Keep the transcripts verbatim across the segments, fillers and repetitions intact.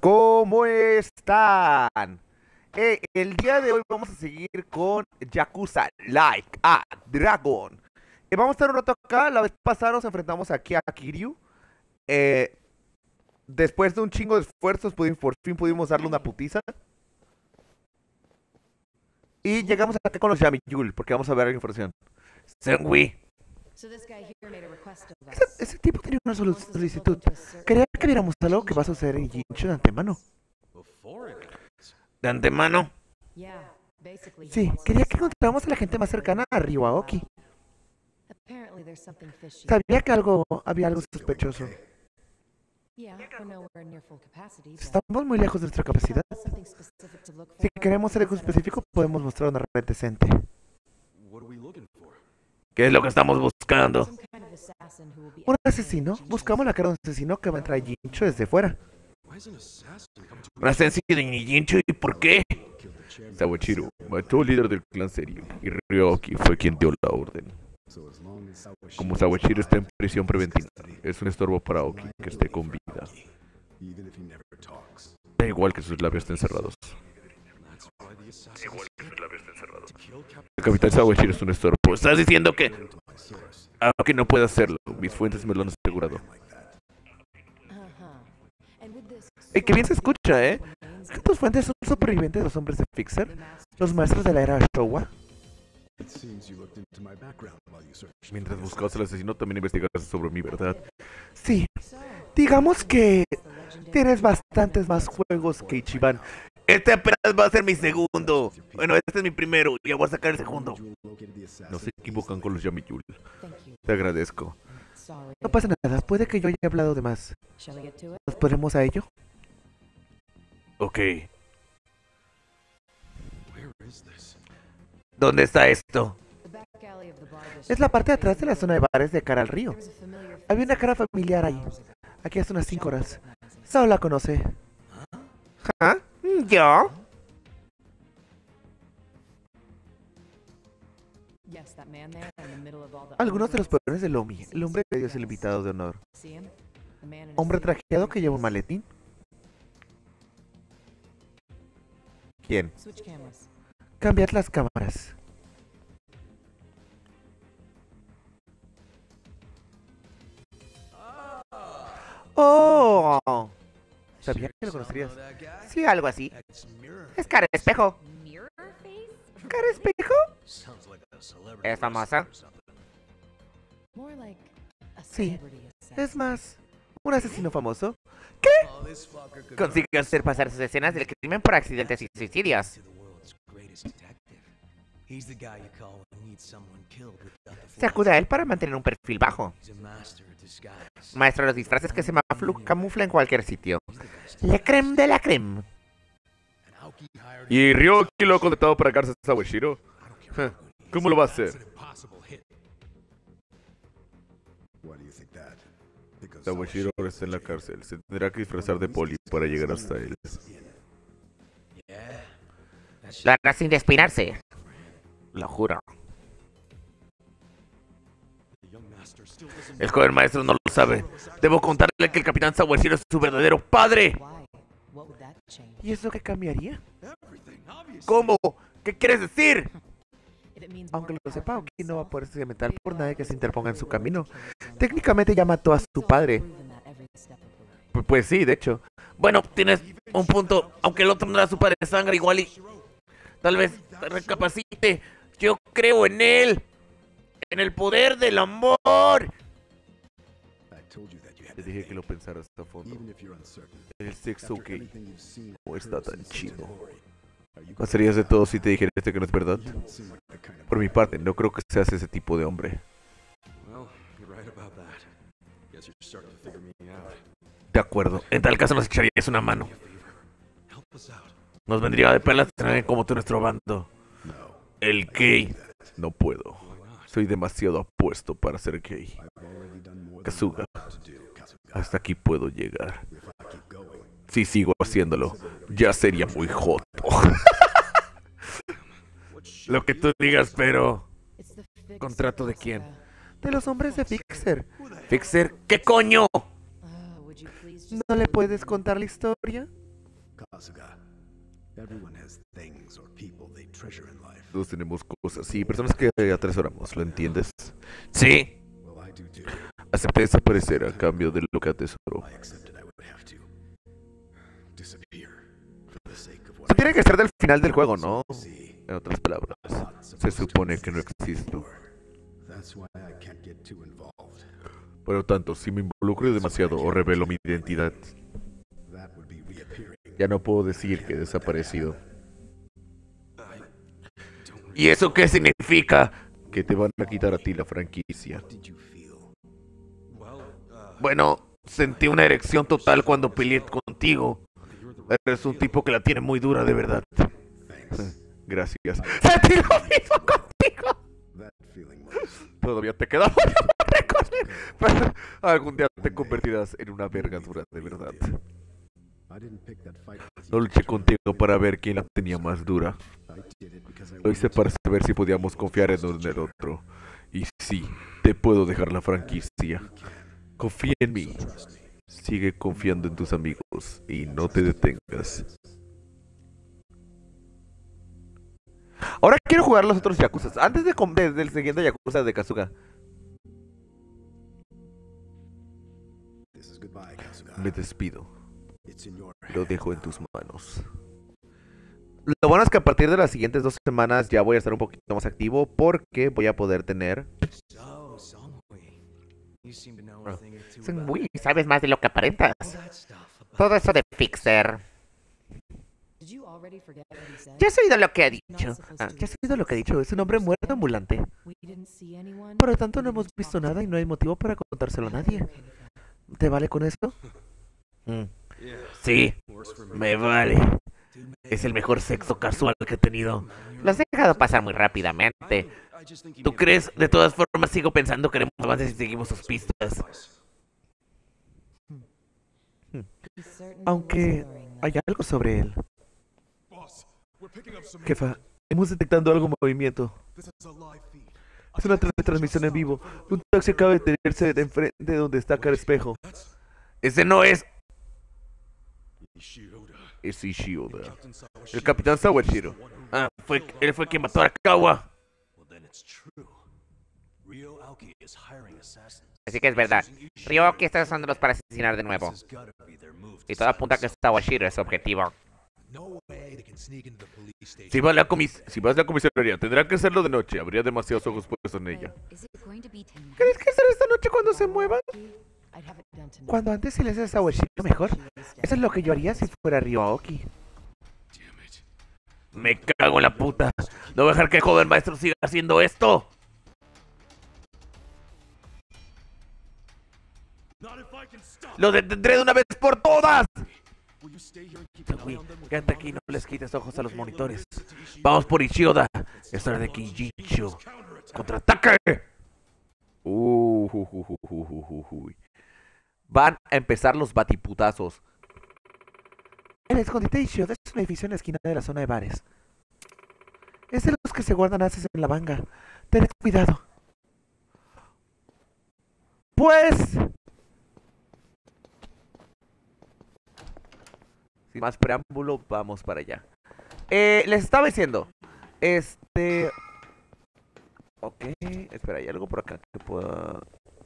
¿Cómo están? Eh, el día de hoy vamos a seguir con Yakuza Like a Dragon. Eh, vamos a estar un rato acá. La vez pasada nos enfrentamos aquí a Kiryu. Eh, después de un chingo de esfuerzos, pudimos, por fin pudimos darle una putiza. Y llegamos acá con los Yamiyul, porque vamos a ver la información. Sengui. Ese, ese tipo tenía una solicitud. Quería que viéramos algo que va a suceder en Jincho de antemano. ¿De antemano? Sí, quería que encontráramos a la gente más cercana a Ryuaoki. Sabía que algo había algo sospechoso. Estamos muy lejos de nuestra capacidad. Si queremos algo específico, podemos mostrar una red decente. ¿Qué es lo que estamos buscando? Un asesino. Buscamos la cara de un asesino que va a entrar a Jincho desde fuera. ¿Un asesino de Jincho? ¿Y por qué? Sawashiro mató al líder del clan Serio y Ryoki fue quien dio la orden. Como Sawashiro está en prisión preventiva, es un estorbo para Aoki que esté con vida. Da igual que sus labios estén cerrados. Da igual que sus labios estén cerrados. El capitán Sawashiro es un estorbo. ¿Estás diciendo que Aoki no puede hacerlo? Mis fuentes me lo han asegurado. Y que bien se escucha, ¿eh? ¿Tus fuentes son supervivientes de los hombres de Fixer? ¿Los maestros de la era Showa? Mientras buscabas al asesino, también investigaste sobre mi verdad. Sí, digamos que tienes bastantes más juegos que Ichiban. Este apenas va a ser mi segundo. Bueno, este es mi primero, ya voy a sacar el segundo. No se equivocan con los Yamiyul. Te agradezco. No pasa nada, puede que yo haya hablado de más. ¿Nos ponemos a ello? Ok. ¿Dónde está esto? Es la parte de atrás de la zona de bares de cara al río. Había una cara familiar ahí. Aquí hace unas cinco horas. Sao la conoce. ¿Ah? ¿Yo? Algunos de los poderes de Lomi. El hombre de Dios, el invitado de honor. Hombre trajeado que lleva un maletín. ¿Quién? Cambiad las cámaras. ¡Oh! Sabía que lo conocerías. Sí, algo así. Es cara de espejo. ¿Cara de espejo? ¿Es famosa? Sí. Es más, un asesino famoso. ¿Qué? Consigue hacer pasar sus escenas del crimen por accidentes y suicidios. Se acude a él para mantener un perfil bajo. Maestro de los disfraces que se camufla en cualquier sitio. La creme de la creme. ¿Y Ryoki lo ha contratado para cárcel a Sawashiro? ¿Cómo lo va a hacer? Sawashiro ahora está en la cárcel. Se tendrá que disfrazar de poli para llegar hasta él. Lo hará sin despeinarse. Lo juro. El joven maestro no lo sabe. Debo contarle que el capitán Sawashiro es su verdadero padre. ¿Y eso qué cambiaría? ¿Cómo? ¿Qué quieres decir? Aunque lo sepa, Aoki no va a poder experimentar por nadie que se interponga en su camino. Técnicamente ya mató a su padre. Pues, pues sí, de hecho. Bueno, tienes un punto. Aunque el otro no era su padre de sangre, igual y... Tal vez recapacite. Yo creo en él. En el poder del amor. Te dije que lo pensaras a fondo. El sexo gay no está tan chido. ¿Pasarías de todo si te dijera este que no es verdad? Por mi parte, no creo que seas ese tipo de hombre. De acuerdo. En tal caso nos echarías una mano. Nos vendría de perlas tener como tú nuestro bando. El gay. No puedo. Soy demasiado apuesto para ser gay. Kasuga. Hasta aquí puedo llegar. Si sigo haciéndolo, ya sería muy joto. Lo que tú digas, pero... ¿Contrato de quién? De los hombres de Fixer. ¿Fixer? ¿Qué coño? ¿No le puedes contar la historia? Todos tenemos cosas y personas que atesoramos, ¿lo entiendes? Sí. Acepté desaparecer a cambio de lo que atesoro. Eso tiene que ser del final del juego, ¿no? En otras palabras, se supone que no existo. Por lo tanto, si me involucro demasiado o revelo mi identidad, ya no puedo decir que he desaparecido. ¿Y eso qué significa? Que te van a quitar a ti la franquicia. Bueno, sentí una erección total cuando peleé contigo. Eres un tipo que la tiene muy dura, de verdad. Gracias. Sentí lo mismo contigo. Todavía te queda pero algún día te convertirás en una verga dura, de verdad. No luché contigo para ver quién la tenía más dura. Lo hice para saber si podíamos confiar en uno en el otro. Y sí, te puedo dejar la franquicia. Confía en mí. Sigue confiando en tus amigos y no te detengas. Ahora quiero jugar los otros Yakuza. Antes de, de, del siguiente Yakuza de Kasuga. Me despido. Lo dejo en tus manos. Lo bueno es que a partir de las siguientes dos semanas ya voy a estar un poquito más activo porque voy a poder tener... Uy, sabes más de lo que aparentas. Todo eso de Fixer. Ya has oído lo que ha dicho. Ah, ya has oído lo que ha dicho. Es un hombre muerto ambulante. Por lo tanto, no hemos visto nada y no hay motivo para contárselo a nadie. ¿Te vale con esto? Mm. Sí, me vale. Es el mejor sexo casual que he tenido. Lo has dejado pasar muy rápidamente. ¿Tú crees? De todas formas, sigo pensando que haremos avances si seguimos sus pistas. Aunque hay algo sobre él. Jefa, hemos detectado algo en movimiento. Es una transmisión en vivo. Un taxi acaba de detenerse de enfrente de donde está Cara Espejo. Ese no es... Es Ishioda. El Capitán Sawashiro. Ah, fue, él fue quien mató a Arakawa. Así que es verdad. Ryoki está usándolos para asesinar de nuevo. Y todo apunta a que Sawashiro es su objetivo. Si vas a la comis si vas a la comisaría, tendrá que hacerlo de noche. Habría demasiados ojos puestos en ella. ¿Crees que será esta noche cuando se mueva? Cuando antes se le hace a Sawashiro mejor. Eso es lo que yo haría si fuera Ryoki. Me cago en la puta. No voy a dejar que el joven maestro siga haciendo esto. ¡Lo detendré de una vez por todas! Uy, quédate aquí y no les quites ojos a los monitores. Vamos por Ishioda. Es hora de que Jincho contraataque. Uh, uh, uh, uh, uh, uh, uh. Van a empezar los batiputazos. El escondite de Ishioda es un edificio en la esquina de la zona de bares. Es de los que se guardan haces en la manga. Ten cuidado. Pues... sin más preámbulo, vamos para allá. Eh, les estaba diciendo. Este... Ok, espera, hay algo por acá que pueda...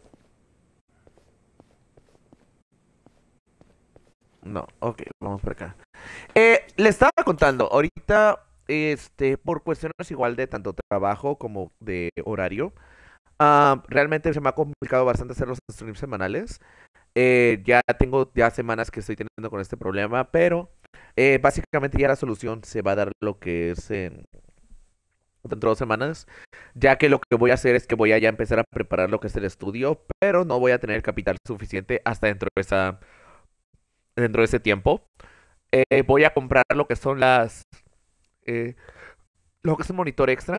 No, ok, vamos por acá. Eh, les estaba contando, ahorita, este, por cuestiones igual de tanto trabajo como de horario, uh, realmente se me ha complicado bastante hacer los streams semanales. Eh, ya tengo ya semanas que estoy teniendo con este problema, pero eh, básicamente ya la solución se va a dar lo que es en... dentro de dos semanas, ya que lo que voy a hacer es que voy a ya empezar a preparar lo que es el estudio, pero no voy a tener capital suficiente hasta dentro de esa... dentro de ese tiempo. Eh, voy a comprar lo que son las... Eh, lo que es un monitor extra.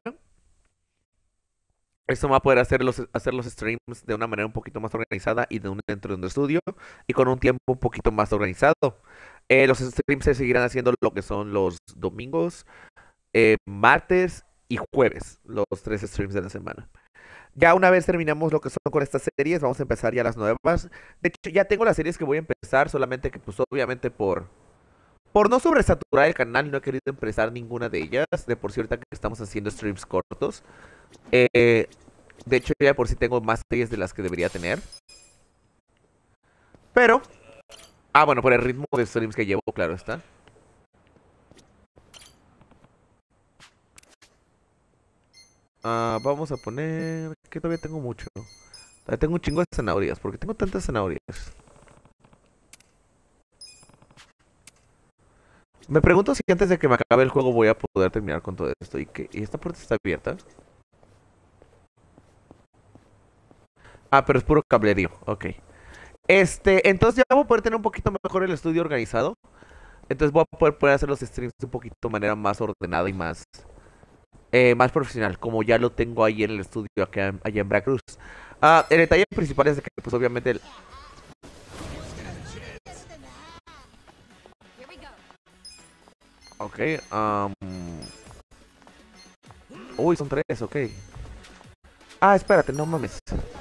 Eso me va a poder hacer los, hacer los streams de una manera un poquito más organizada y de un, dentro de un estudio y con un tiempo un poquito más organizado. Eh, los streams se seguirán haciendo lo que son los domingos, eh, martes y jueves, los tres streams de la semana. Ya una vez terminamos lo que son con estas series, vamos a empezar ya las nuevas. De hecho, ya tengo las series que voy a empezar, solamente que pues obviamente por Por no sobresaturar el canal, no he querido empezar ninguna de ellas. De por sí, ahorita que estamos haciendo streams cortos. Eh, de hecho, ya por sí tengo más series de las que debería tener. Pero... Ah, bueno, por el ritmo de streams que llevo, claro está. Ah, vamos a poner... Que todavía tengo mucho. Todavía tengo un chingo de zanahorias. ¿Por qué tengo tantas zanahorias? Me pregunto si antes de que me acabe el juego voy a poder terminar con todo esto. ¿Y que ¿Y esta puerta está abierta? Ah, pero es puro cablerío. Ok. Este, entonces ya voy a poder tener un poquito mejor el estudio organizado. Entonces voy a poder, poder hacer los streams de un poquito de manera más ordenada y más, eh, más profesional, como ya lo tengo ahí en el estudio acá, allá en Veracruz. Ah, el detalle principal es de que, pues obviamente, el... Ok, um... Uy, son tres, ok. Ah, espérate, no mames.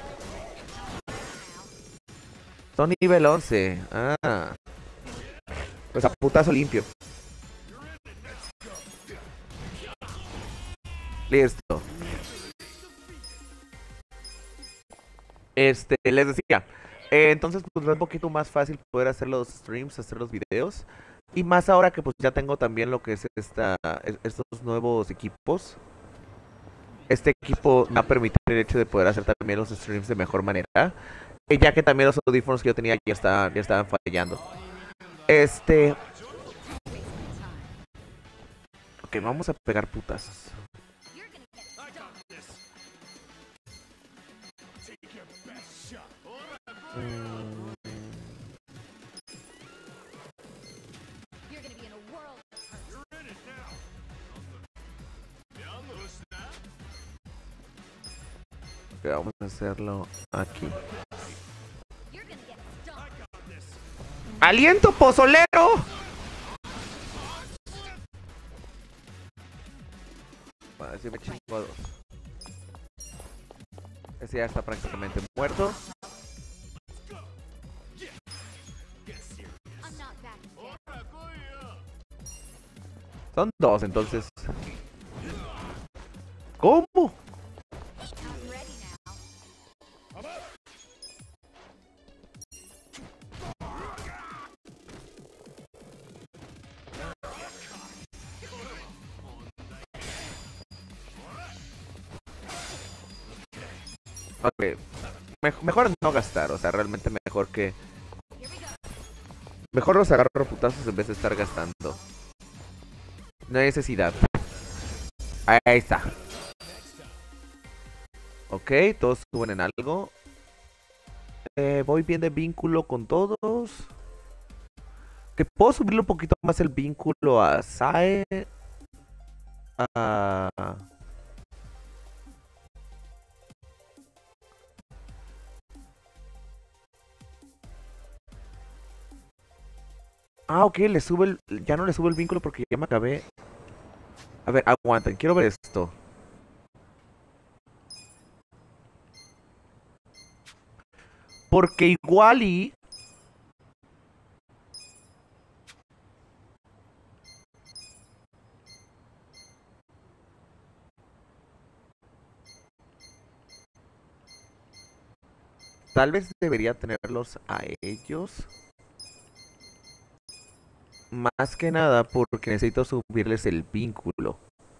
Son nivel once. Ah. Pues a putazo limpio. Listo. Este, les decía. Eh, entonces, pues es un poquito más fácil poder hacer los streams, hacer los videos. Y más ahora que pues ya tengo también lo que es esta, estos nuevos equipos. Este equipo me va a permitir el hecho de poder hacer también los streams de mejor manera. Y ya que también los audífonos que yo tenía ya estaban, ya estaban fallando. Este... Ok, vamos a pegar putazos. Mm. Ok, vamos a hacerlo aquí. ¡Aliento pozolero! Bueno, si me chingo a dos. Ese ya está prácticamente muerto. Son dos, entonces. ¿Cómo? Ok. Mej mejor no gastar, o sea, realmente mejor que... Mejor los agarro putazos en vez de estar gastando. No hay necesidad. Ahí está. Ok, todos suben en algo. Eh, voy bien de vínculo con todos. Que puedo subirle un poquito más el vínculo a Sae. A... Ah, ok, le sube el... Ya no le sube el vínculo porque ya me acabé. A ver, aguanten, quiero ver esto. Porque igual y... Tal vez debería tenerlos a ellos. Más que nada porque necesito subirles el vínculo.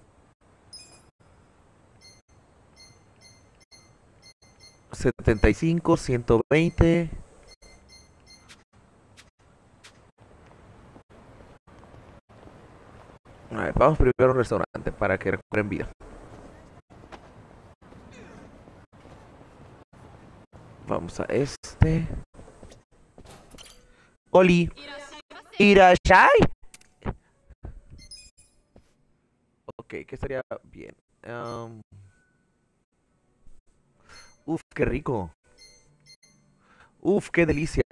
setenta y cinco, ciento veinte. A ver, vamos primero a un restaurante para que recuperen vida. Vamos a este. Oli. Irashai. Ok, ¿qué estaría bien? Um... Uf, qué rico. Uf, qué delicia.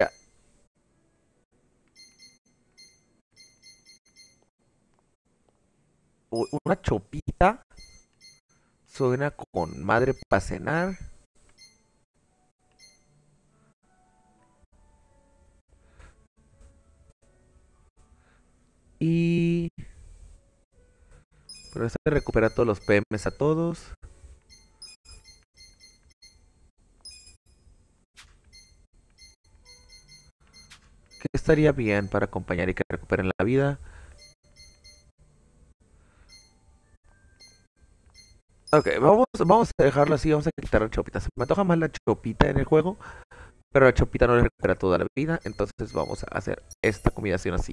Una chopita. Suena con madre para cenar. Y... Pero se recupera todos los P Ms a todos. ¿Qué estaría bien para acompañar y que recuperen la vida? Ok, vamos, vamos a dejarlo así, vamos a quitar la chopita. Se me antoja más la chopita en el juego, pero la chopita no le recupera toda la vida, entonces vamos a hacer esta combinación así.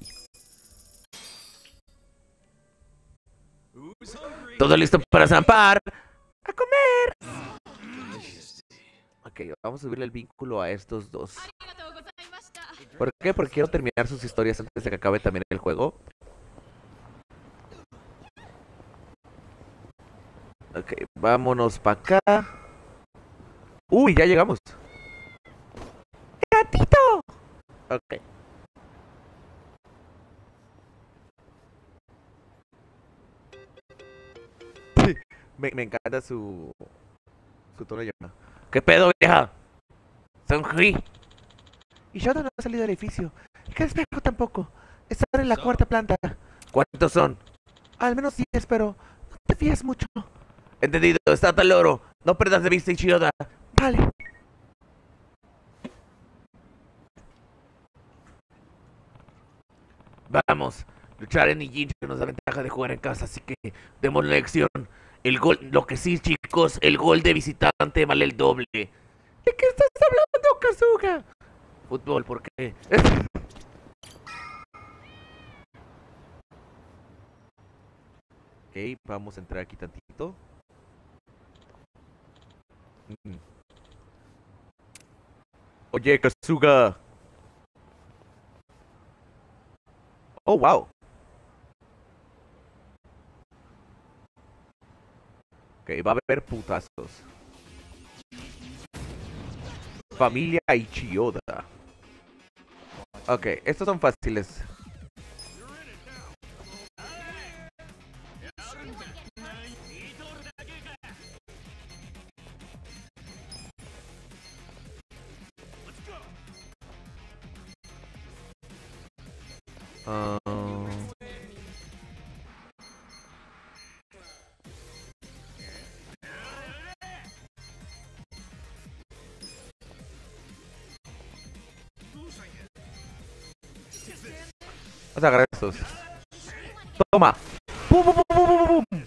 Todo listo para zampar. ¡A comer! Ok, vamos a subirle el vínculo a estos dos. ¿Por qué? Porque quiero terminar sus historias antes de que acabe también el juego. Ok, vámonos para acá. Uy, ya llegamos. ¡Gatito! Ok. me, me encanta su... Su tono de llamada. ¿Qué pedo, vieja? Sonji. Y yo no he salido del edificio. Y que espejo tampoco. Estar en la cuarta planta. ¿Cuántos son? Al menos diez, pero no te fíes mucho. Entendido, está tal loro. No perdas de vista, Ichioda. Vale. Vamos. Luchar en Nijincho nos da ventaja de jugar en casa, así que demos la lección. El gol, lo que sí, chicos, el gol de visitante vale el doble. ¿De qué estás hablando, Kazuga? Fútbol, ¿por qué? Ok, vamos a entrar aquí tantito. Mm. Oye, Kazuga. Oh, wow. Ok, va a haber putazos. Familia Ichioda. Ok, estos son fáciles. Uh... Vamos a agarrar estos. Toma. ¡Pum, pum, pum, pum, pum, pum!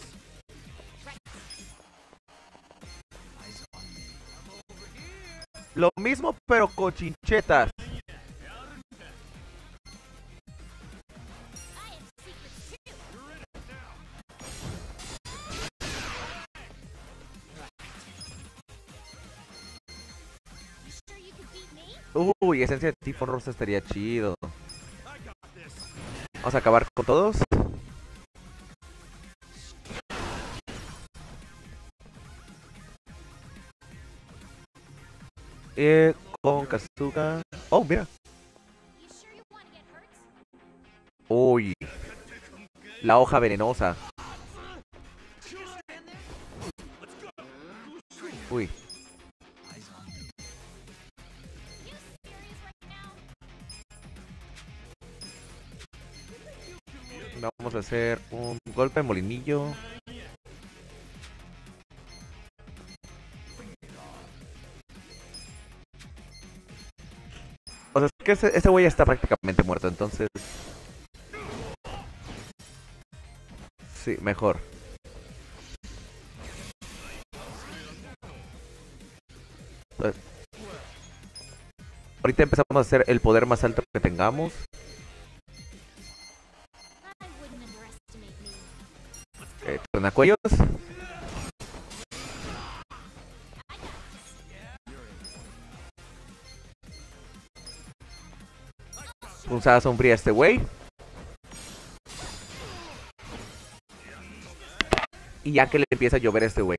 Lo mismo, pero con chinchetas. Uy, esencia de tifón rosa estaría chido. Vamos a acabar con todos. Eh, con Kazuga. Oh, mira. Uy. La hoja venenosa. Uy. Vamos a hacer un golpe de molinillo. O sea, es que ese, ese güey está prácticamente muerto, entonces... Sí, mejor. Entonces, ahorita empezamos a hacer el poder más alto que tengamos. Eh, Tronacuellos. Punzada sombría a este güey. Y ya que le empieza a llover a este güey.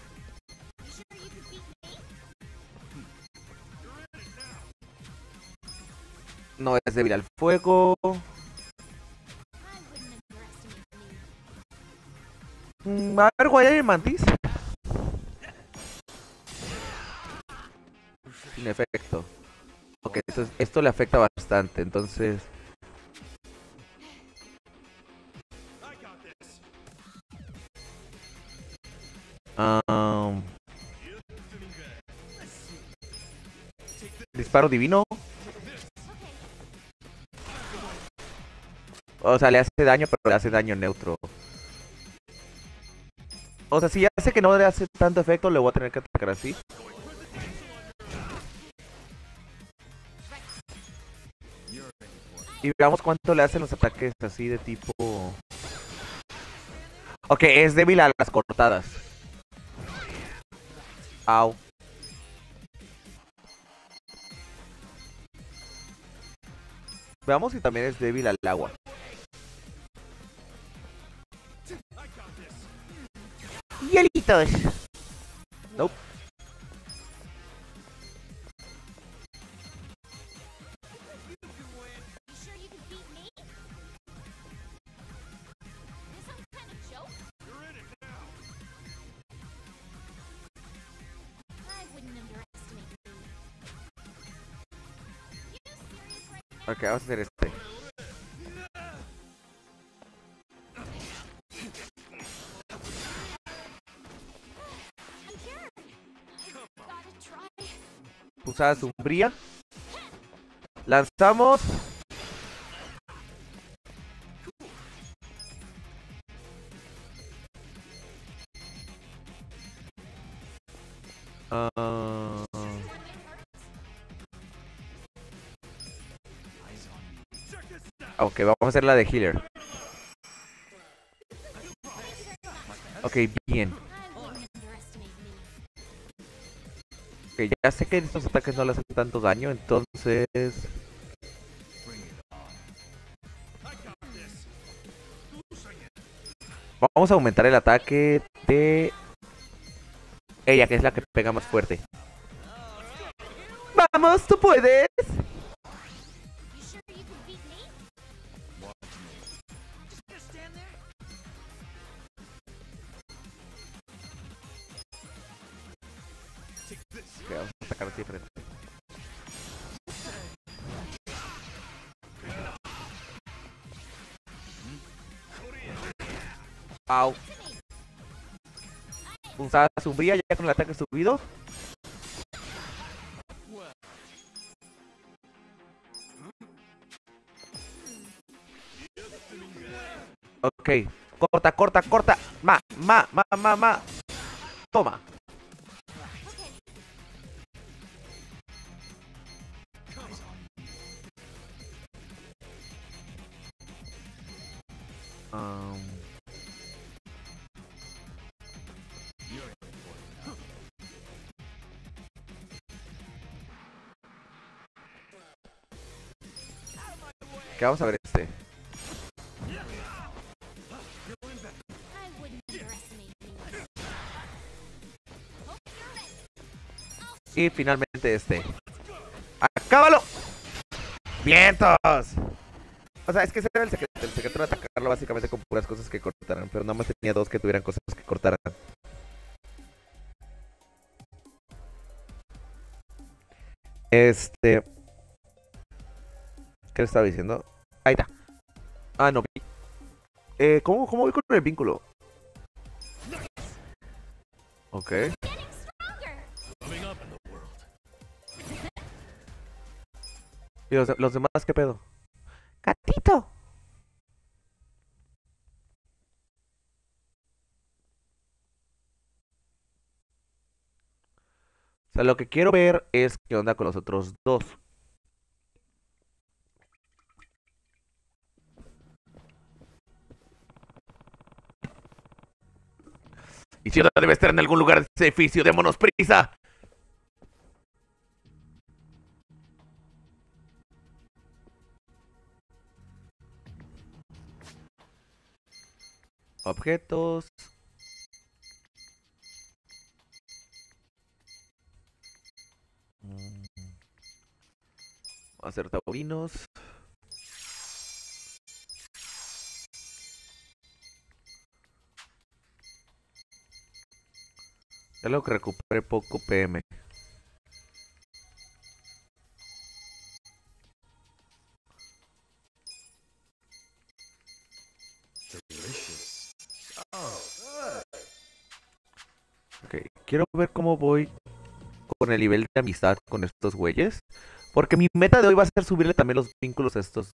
No es débil al fuego. Mm, a ver, Guayay Mantis. Sin efecto. Ok, esto, esto le afecta bastante, entonces... Um, disparo divino. O sea, le hace daño, pero le hace daño neutro. O sea, si ya sé que no le hace tanto efecto, le voy a tener que atacar así. Y veamos cuánto le hacen los ataques así de tipo... Ok, es débil a las cortadas. Au. Veamos si también es débil al agua. Hielitos. Nope. Ok, vamos a hacer este. Usada sombría. Lanzamos. Uh... Ok, vamos a hacer la de healer. Ok, bien. Ok, ya sé que estos ataques no le hacen tanto daño, entonces... Vamos a aumentar el ataque de... ella, que es la que pega más fuerte. ¡Vamos, tú puedes! Ok, vamos a atacar así diferente. Au. Usada sombría ya con el ataque subido. Ok, corta, corta, corta. Ma, ma, ma, ma, ma. Toma. Um... Que vamos a ver este. Y finalmente este. ¡Acábalo! ¡Vientos! O sea, es que ese era el secreto. El secreto era atacarlo básicamente con puras cosas que cortaran. Pero nada más tenía dos que tuvieran cosas que cortaran. Este... ¿Qué le estaba diciendo? Ahí está. Ah, no vi. Eh, ¿cómo, ¿Cómo voy con el vínculo? Ok. ¿Y los, los demás qué pedo? ¡Gatito! O sea, lo que quiero ver es qué onda con los otros dos. Y si otra debe estar en algún lugar de ese edificio, démonos prisa. Objetos. Mm. Hacer taurinos. Ya lo que recupere poco P M. Quiero ver cómo voy con el nivel de amistad con estos güeyes. Porque mi meta de hoy va a ser subirle también los vínculos a estos.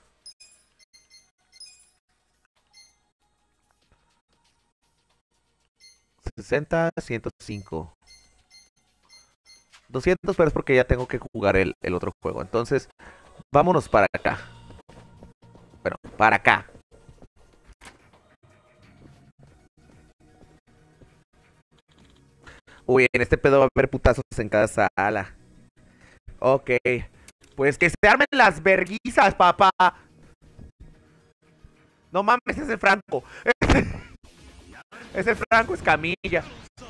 sesenta, ciento cinco. doscientos, pero es porque ya tengo que jugar el, el otro juego. Entonces, vámonos para acá. Bueno, para acá. Uy, en este pedo va a haber putazos en cada sala. Ok. Pues que se armen las verguizas, papá. No mames, ese es el Franco. Es el Franco Escamilla.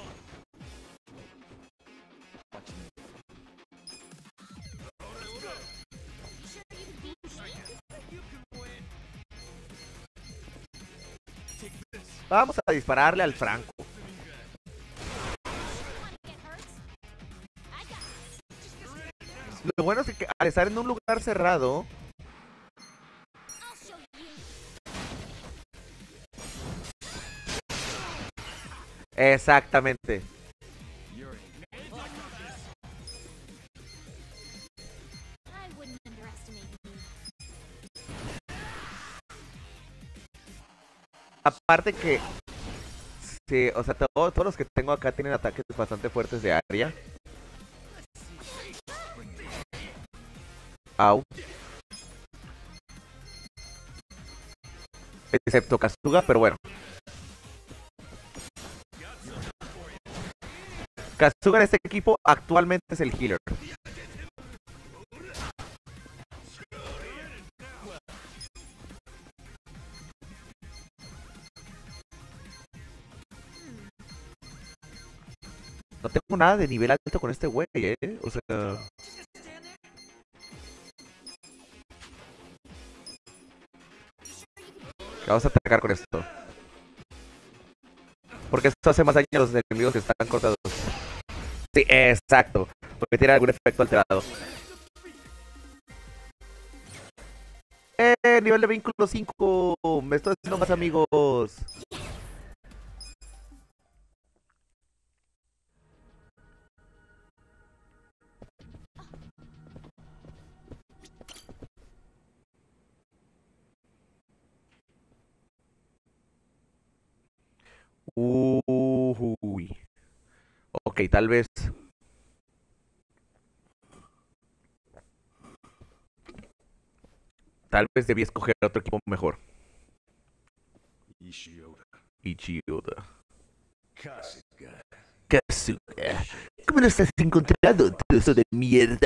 Vamos a dispararle al Franco. Lo bueno es que al estar en un lugar cerrado... Exactamente. Aparte que... Sí, o sea, todo, todos los que tengo acá tienen ataques bastante fuertes de área. Au. Excepto Kasuga, pero bueno. Kasuga en este equipo actualmente es el healer. No tengo nada de nivel alto con este güey, eh. O sea... Vamos a atacar con esto. Porque esto hace más daño a los enemigos que están cortados. Sí, exacto. Porque tiene algún efecto alterado. Eh, nivel de vínculo cinco. Me estoy haciendo más amigos. Uy. Ok, tal vez. Tal vez debí escoger otro equipo mejor. Ichioda. Ichioda. Kasuga. Kasuga. ¿Cómo lo estás encontrando, trozo de mierda?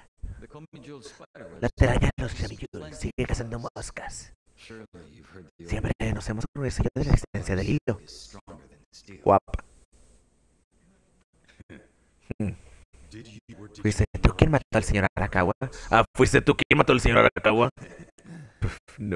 La telaraña de los Flamijul sigue cazando moscas. Siempre nos hemos conocido de la existencia del hilo. Guapa. ¿Fuiste tú quien mató al señor Arakawa? Ah, ¿fuiste tú quien mató al señor Arakawa? No.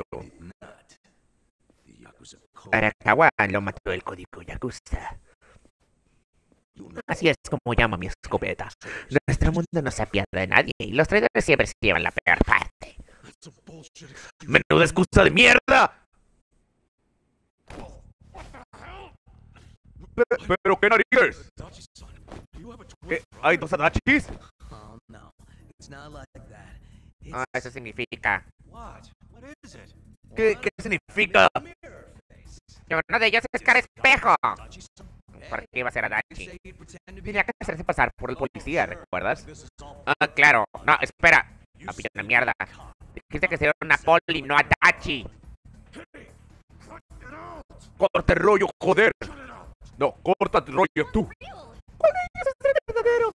Arakawa lo mató el código Yakuza. Así es como llamo a mi escopeta. Nuestro mundo no se apiada de nadie y los traidores siempre se llevan la peor parte. ¡Menuda excusa de mierda! ¿Pero, pero qué narices? ¿Qué? ¿Hay dos Adachis? Ah, eso significa... ¿Qué, qué significa? Que uno de ellos es cara espejo. ¿Por qué iba a ser Adachi? Tenía que hacerse pasar por el policía, ¿recuerdas? Ah, claro. No, espera. La pilla una mierda. Dijiste que sería una poli, no Adachi. ¡Corta el rollo, joder! No, corta el rollo tú. ¿Cuál es el verdadero?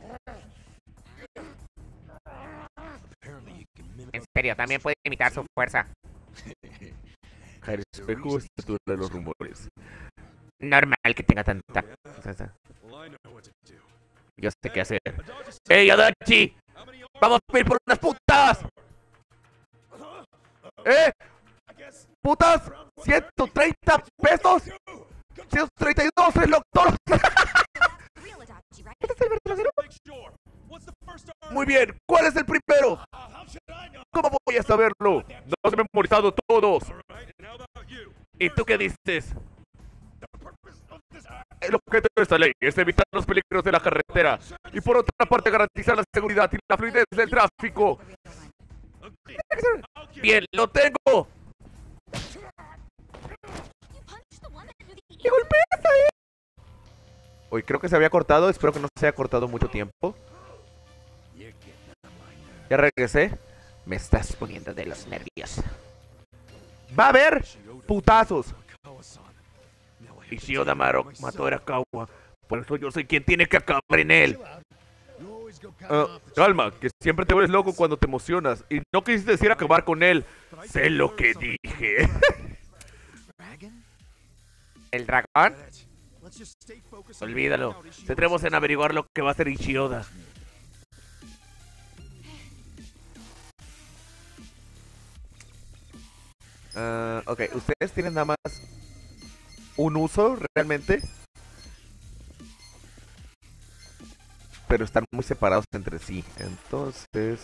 En serio, también puede imitar su fuerza. Cara espejo, estatura de los rumores. Normal que tenga tanta... Yo sé qué hacer. ¡Ey, Adachi! ¡Vamos a ir por unas putas! ¿Eh? ¿Putas? ¿ciento treinta pesos? ciento treinta y dos es lo doctor. ¿Este es el verdadero? Muy bien, ¿cuál es el primero? ¿Cómo voy a saberlo? Los he memorizado todos. ¿Y tú qué dices? El objeto de esta ley es evitar los peligros de la carretera y por otra parte garantizar la seguridad y la fluidez del tráfico. Bien, lo tengo. ¿Qué golpeas ahí? Uy, creo que se había cortado. Espero que no se haya cortado mucho tiempo. Ya regresé. Me estás poniendo de los nervios. Va a haber putazos. Ishioda mató a Arakawa. Por eso yo soy quien tiene que acabar en él. Uh, calma, que siempre te vuelves loco cuando te emocionas. Y no quisiste decir acabar con él. Sé lo que dije. ¿El dragón? Olvídalo. Centremos en averiguar lo que va a hacer Ishioda. Uh, ok, ustedes tienen nada más un uso realmente, pero están muy separados entre sí. Entonces,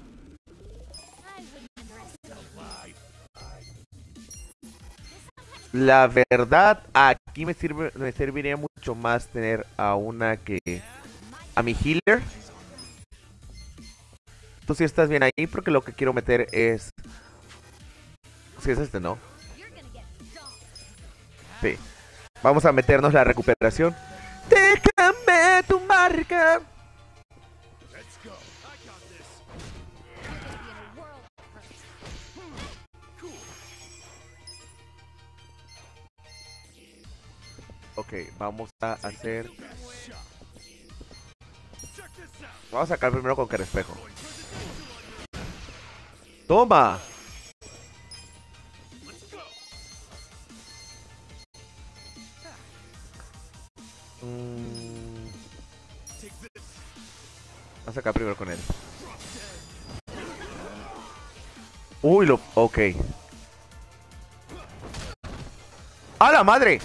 la verdad, aquí me sirve, me serviría mucho más tener a una que a mi healer. Tú sí estás bien ahí porque lo que quiero meter es, si es este, ¿no? Sí. Vamos a meternos la recuperación. Déjame tu marca. Ok, vamos a hacer... Vamos a sacar primero con cara espejo. ¡Toma! Mm. Vamos a sacar primero con él. Uy, lo... Ok. ¡A la madre!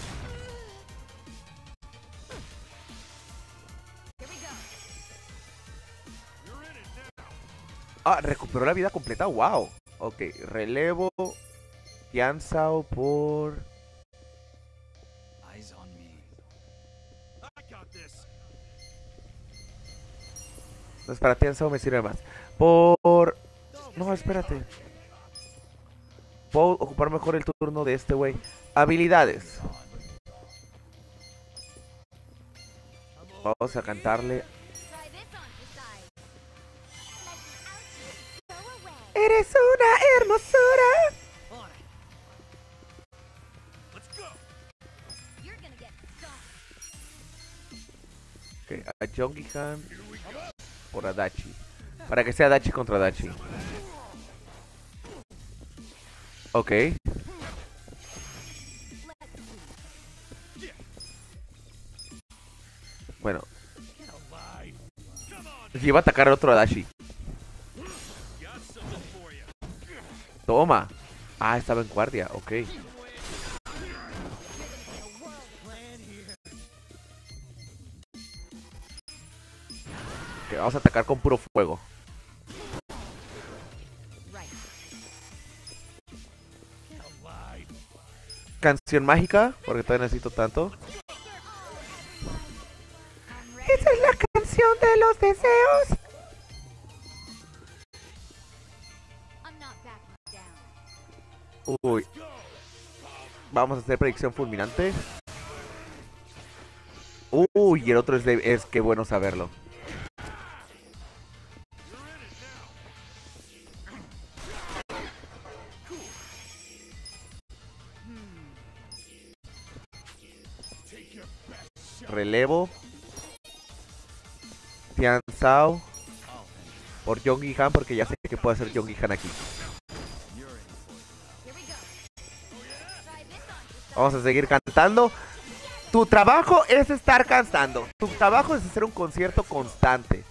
Ah, recuperó la vida completa. Wow. Ok, relevo. Tianzao por... No, espera, Tianzao me sirve más. Por... No, espérate. Puedo ocupar mejor el turno de este güey. Habilidades. Vamos a cantarle. Eres una hermosura. Ok, a Jongihan por Adachi. Para que sea Adachi contra Adachi. Ok. Bueno. Iba a atacar al otro Adachi. Toma. Ah, estaba en guardia, ok. Ok, vamos a atacar con puro fuego. Canción mágica, porque todavía necesito tanto. Esa es la canción de los deseos. Uy. Vamos a hacer predicción fulminante. Uy, y el otro es de... Es que bueno saberlo. Relevo. Tianzao. Por Jongihan, porque ya sé que puede hacer Jongihan aquí. Vamos a seguir cantando. Tu trabajo es estar cantando. Tu trabajo es hacer un concierto constante.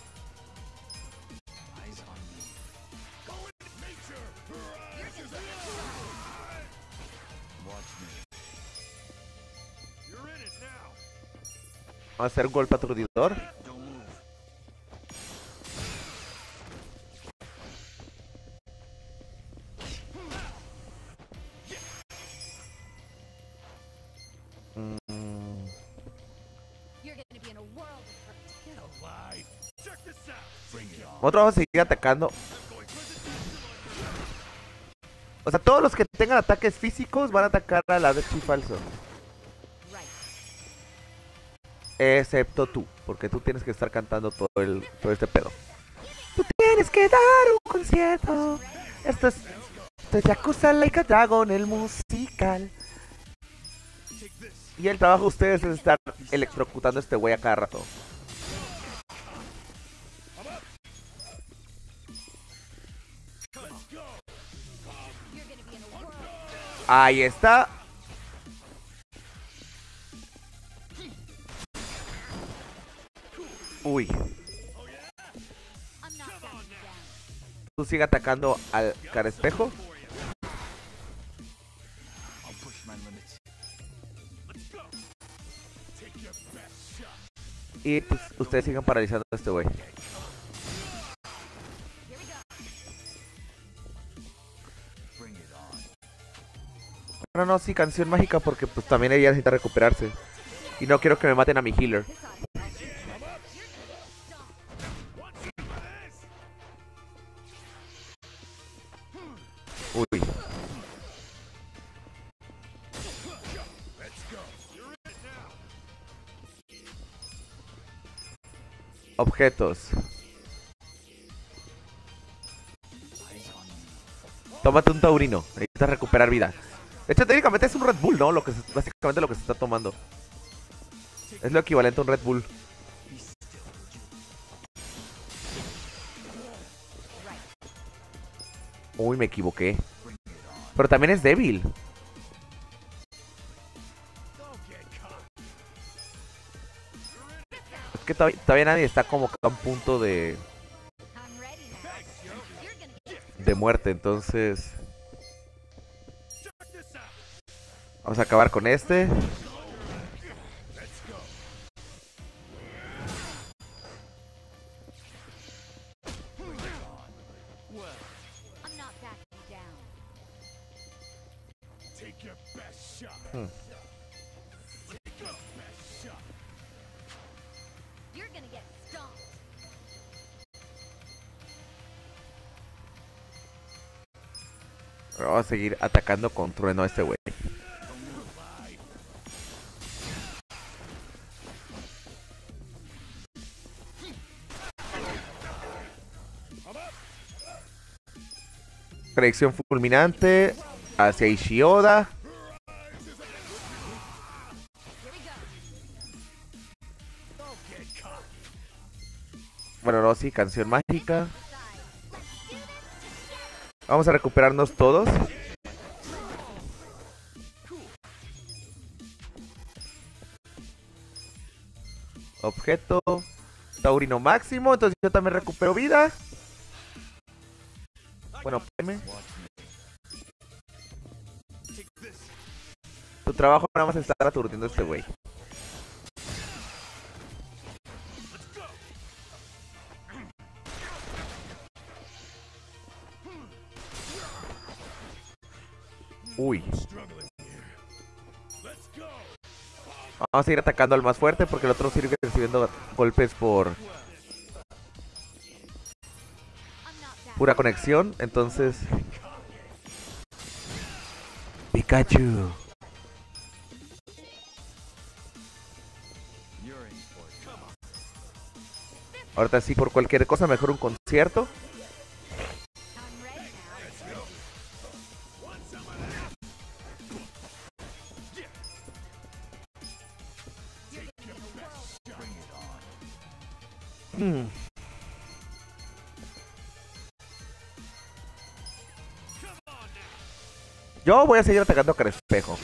Vamos a hacer un golpe aturdidor. Nosotros vamos a seguir atacando. O sea, todos los que tengan ataques físicos van a atacar a la Dexy falso. Excepto tú, porque tú tienes que estar cantando todo el todo este pedo. Tú tienes que dar un concierto. Esto es, esto es Yakuza Like a Dragon, el musical. Y el trabajo de ustedes es estar electrocutando a este güey a cada rato. Ahí está. Uy. Tú sigue atacando al carespejo. Y pues ustedes sigan paralizando a este güey. No, no, sí, canción mágica porque pues también ella necesita recuperarse. Y no quiero que me maten a mi healer. Uy. Objetos. Tómate un taurino. Necesitas recuperar vida. De hecho, técnicamente es un Red Bull, ¿no? Lo que se, básicamente lo que se está tomando. Es lo equivalente a un Red Bull. Uy, me equivoqué. Pero también es débil. Es que todavía, todavía nadie está como a un punto de... de muerte, entonces... Vamos a acabar con este. Hmm. Vamos a seguir atacando con trueno a este güey. Predicción fulminante hacia Ishioda. Bueno, no, sí, canción mágica. Vamos a recuperarnos todos. Objeto. Taurino máximo. Entonces yo también recupero vida. Bueno, P M. Tu trabajo nada más es estar aturdiendo a este güey. Uy. Vamos a ir atacando al más fuerte porque el otro sigue recibiendo golpes por pura conexión. Entonces... Pikachu. Ahorita sí, por cualquier cosa, mejor un concierto. Hmm. Yo voy a seguir atacando a Carespejo.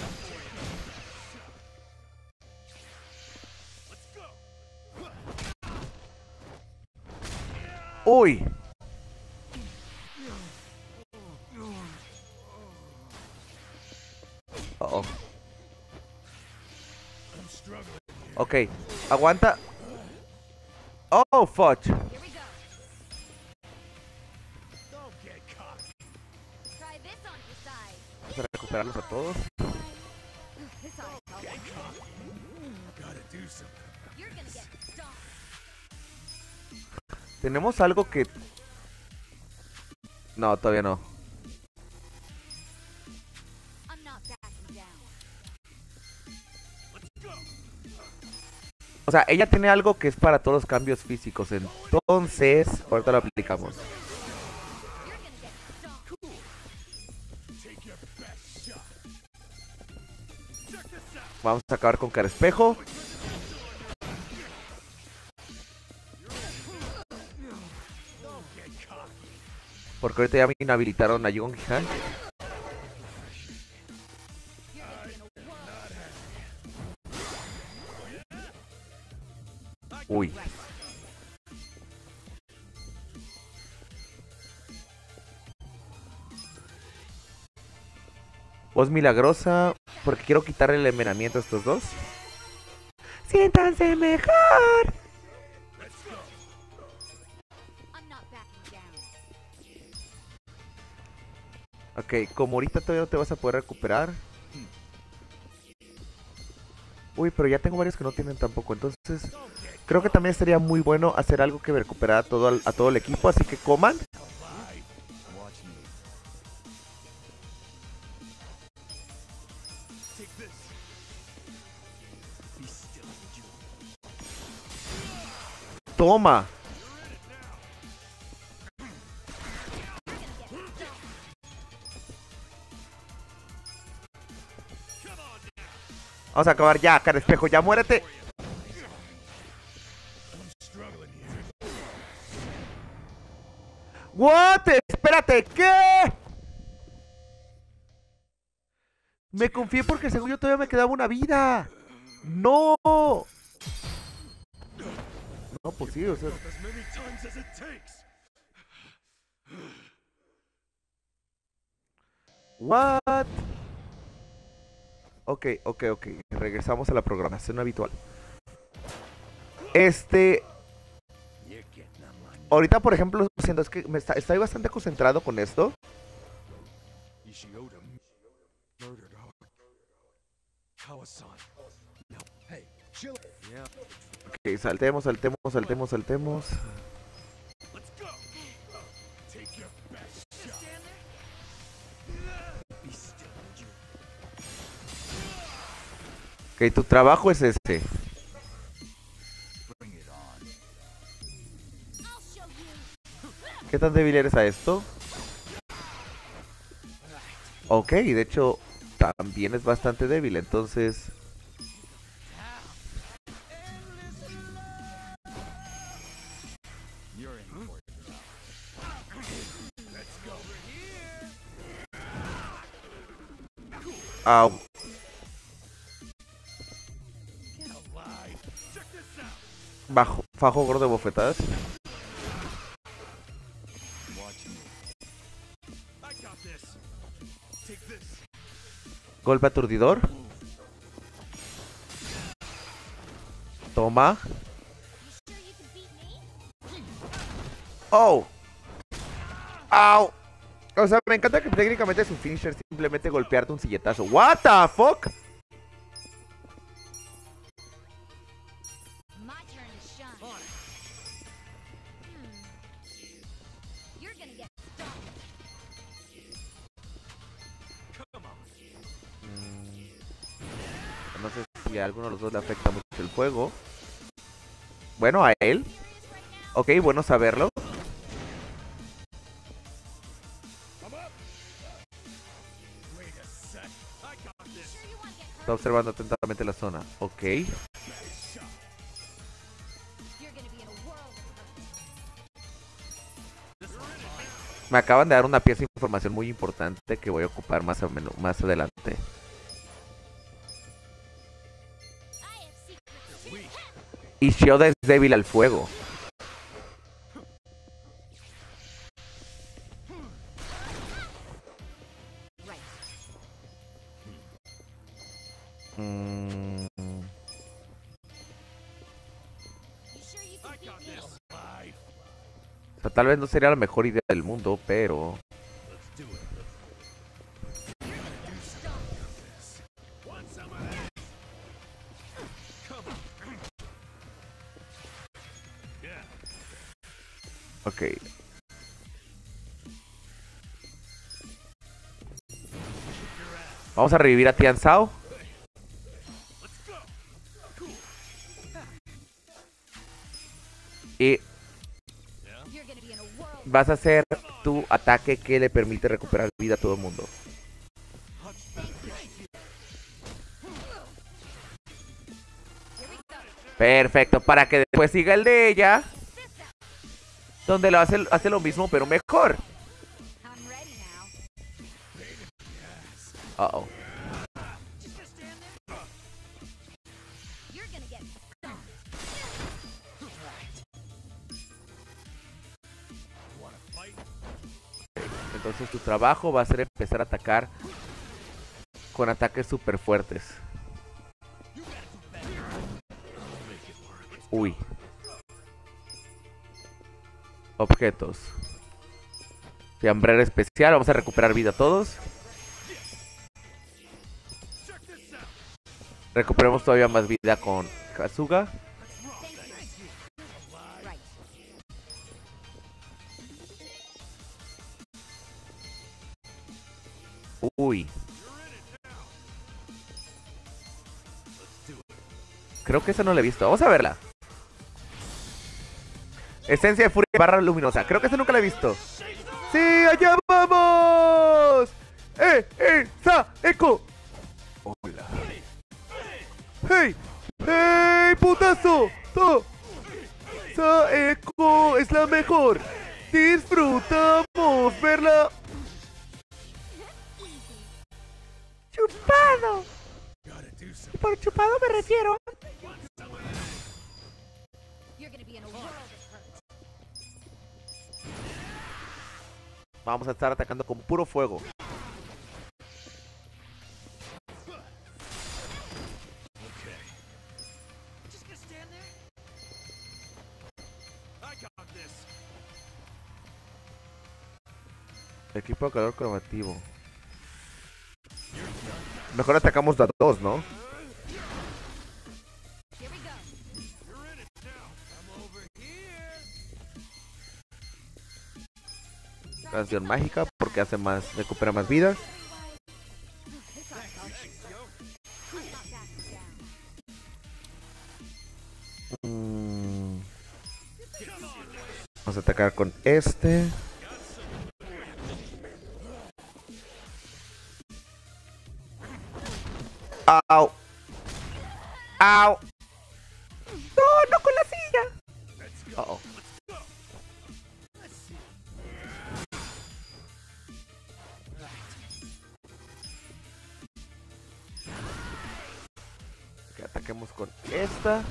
Uy. Uh oh. Ok, aguanta. Oh, fudge. Vamos a recuperarlos a todos. Tenemos algo que... No, todavía no. O sea, ella tiene algo que es para todos los cambios físicos. Entonces, ahorita lo aplicamos. Vamos a acabar con cara espejo. Porque ahorita ya me inhabilitaron a Young Han. Uy. Voz milagrosa. Porque quiero quitarle el envenenamiento a estos dos. Siéntanse mejor. Ok, como ahorita todavía no te vas a poder recuperar. Uy, pero ya tengo varios que no tienen tampoco. Entonces, creo que también sería muy bueno hacer algo que recuperara a todo, a todo el equipo. Así que coman. Toma. Vamos a acabar ya, cara espejo, ya muérete. What? Espérate, ¿qué? Me confié porque según yo todavía me quedaba una vida. No. No, pues sí, o sea. What? Ok, ok, ok. Regresamos a la programación habitual. Este... Ahorita, por ejemplo, siento es que me está, estoy bastante concentrado con esto. Ok, saltemos, saltemos, saltemos, saltemos. Ok, tu trabajo es este. ¿Qué tan débil eres a esto? Ok, de hecho, también es bastante débil, entonces... Au. Bajo, fajo gordo de bofetadas. Golpe aturdidor. Toma. Oh. Au. O sea, me encanta que técnicamente su finisher simplemente golpearte un silletazo. What the fuck? No sé si a alguno de los dos le afecta mucho el fuego. Bueno, a él. Ok, bueno saberlo. Está observando atentamente la zona. Ok. Me acaban de dar una pieza de información muy importante que voy a ocupar más, o menos, más adelante. Y Shioda es débil al fuego. Mm. O sea, tal vez no sería la mejor idea del mundo, pero... Ok. Vamos a revivir a Tian Zhao. Y vas a hacer tu ataque que le permite recuperar vida a todo el mundo. Perfecto, para que después siga el de ella, donde lo hace, hace lo mismo pero mejor. Uh oh. Entonces tu trabajo va a ser empezar a atacar con ataques super fuertes. Uy. Objetos. Fiambrera especial. Vamos a recuperar vida todos. Recuperemos todavía más vida con Kasuga. Uy. Creo que esa no la he visto. Vamos a verla. Esencia de furia barra luminosa. Creo que esa nunca la he visto. ¡Sí! ¡Allá vamos! ¡Eh! ¡Eh! ¡Sa! ¡Eco! Hola. ¡Hey! ¡Hey! ¡Putazo! ¡To! ¡Sa! ¡Eco! ¡Es la mejor! ¡Disfrutamos verla! ¡Chupado! Por chupado me refiero. Vamos a estar atacando con puro fuego. Equipo de calor cromativo. Mejor atacamos a dos, ¿no? Canción mágica porque hace más, recupera más vidas. Mm. Vamos a atacar con este. Au. Au. No, no con la silla. Uh oh. Que ataquemos con esta.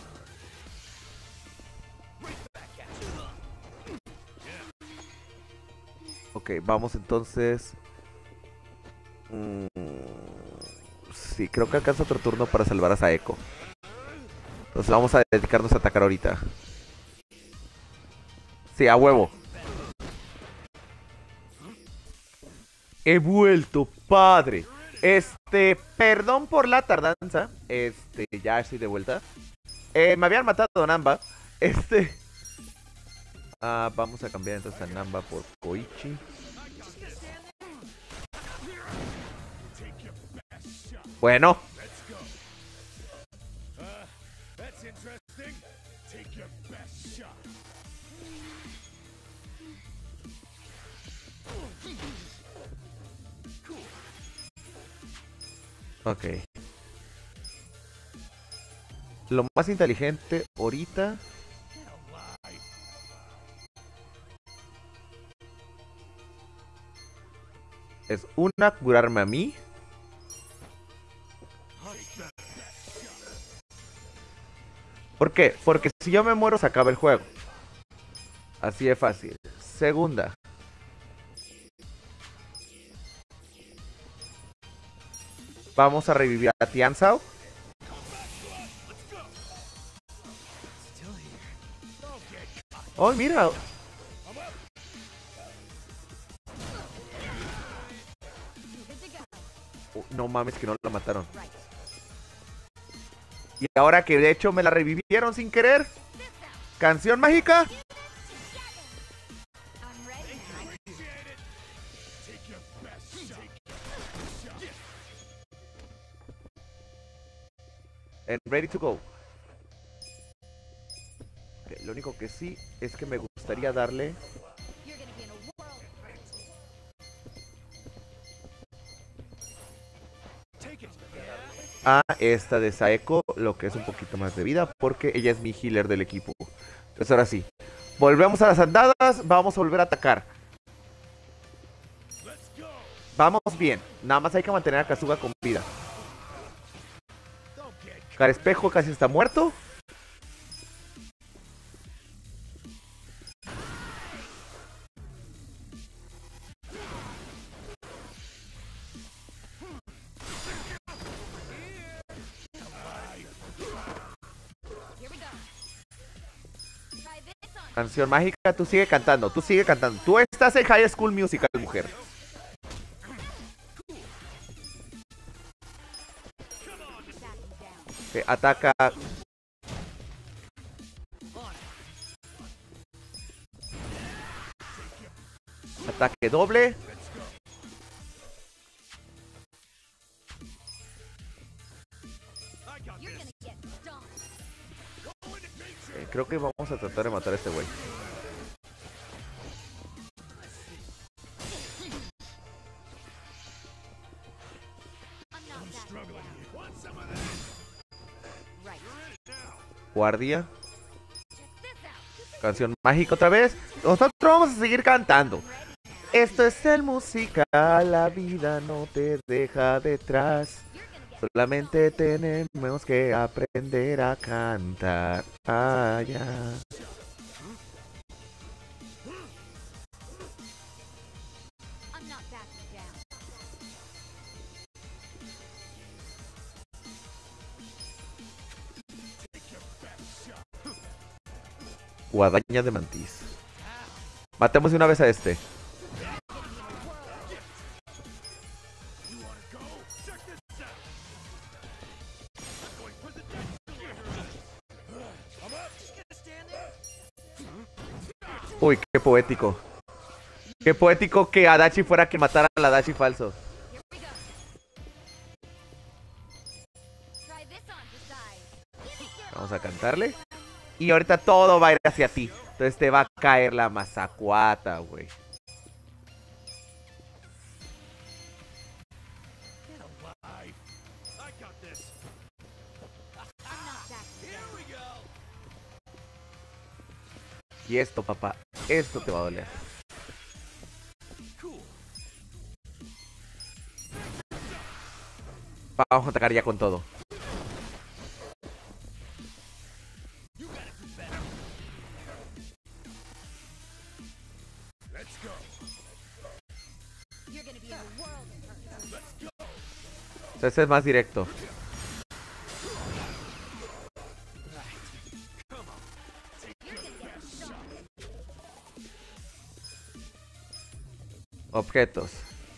Ok, vamos entonces. Mm, sí, creo que alcanza otro turno para salvar a Saeko. Entonces vamos a dedicarnos a atacar ahorita. Sí, a huevo. He vuelto, padre. Este, perdón por la tardanza. Este, ya estoy de vuelta. Eh, me habían matado a Namba. Este. Ah, vamos a cambiar entonces a Namba por Koichi. Bueno. Ok. Lo más inteligente ahorita es una, curarme a mí. ¿Por qué? Porque si yo me muero se acaba el juego. Así de fácil. Segunda. Vamos a revivir a Tian Zhao. Oh, mira. Oh, no mames, que no la mataron. Y ahora que de hecho me la revivieron sin querer. Canción mágica. En ready to go. Okay, lo único que sí es que me gustaría darle a esta de Saeko lo que es un poquito más de vida, porque ella es mi healer del equipo. Entonces ahora sí, volvemos a las andadas, vamos a volver a atacar. Vamos bien, nada más hay que mantener a Kasuga con vida. Carespejo casi está muerto. Canción mágica, tú sigue cantando, tú sigue cantando. Tú estás en High School Musical, mujer. Okay, ataca. Ataque doble. Okay, creo que vamos a tratar de matar a este güey. Guardia. Canción mágica otra vez. Nosotros vamos a seguir cantando. Esto es el musical, la vida no te deja detrás. Solamente tenemos que aprender a cantar. Ah, ya. Guadaña de mantis. Matemos de una vez a este. Uy, qué poético. Qué poético que Adachi fuera que matara al Adachi falso. Vamos a cantarle. Y ahorita todo va a ir hacia ti. Entonces te va a caer la mazacuata, güey. Y esto, papá, esto te va a doler. Vamos a atacar ya con todo. Ese es más directo. Objetos.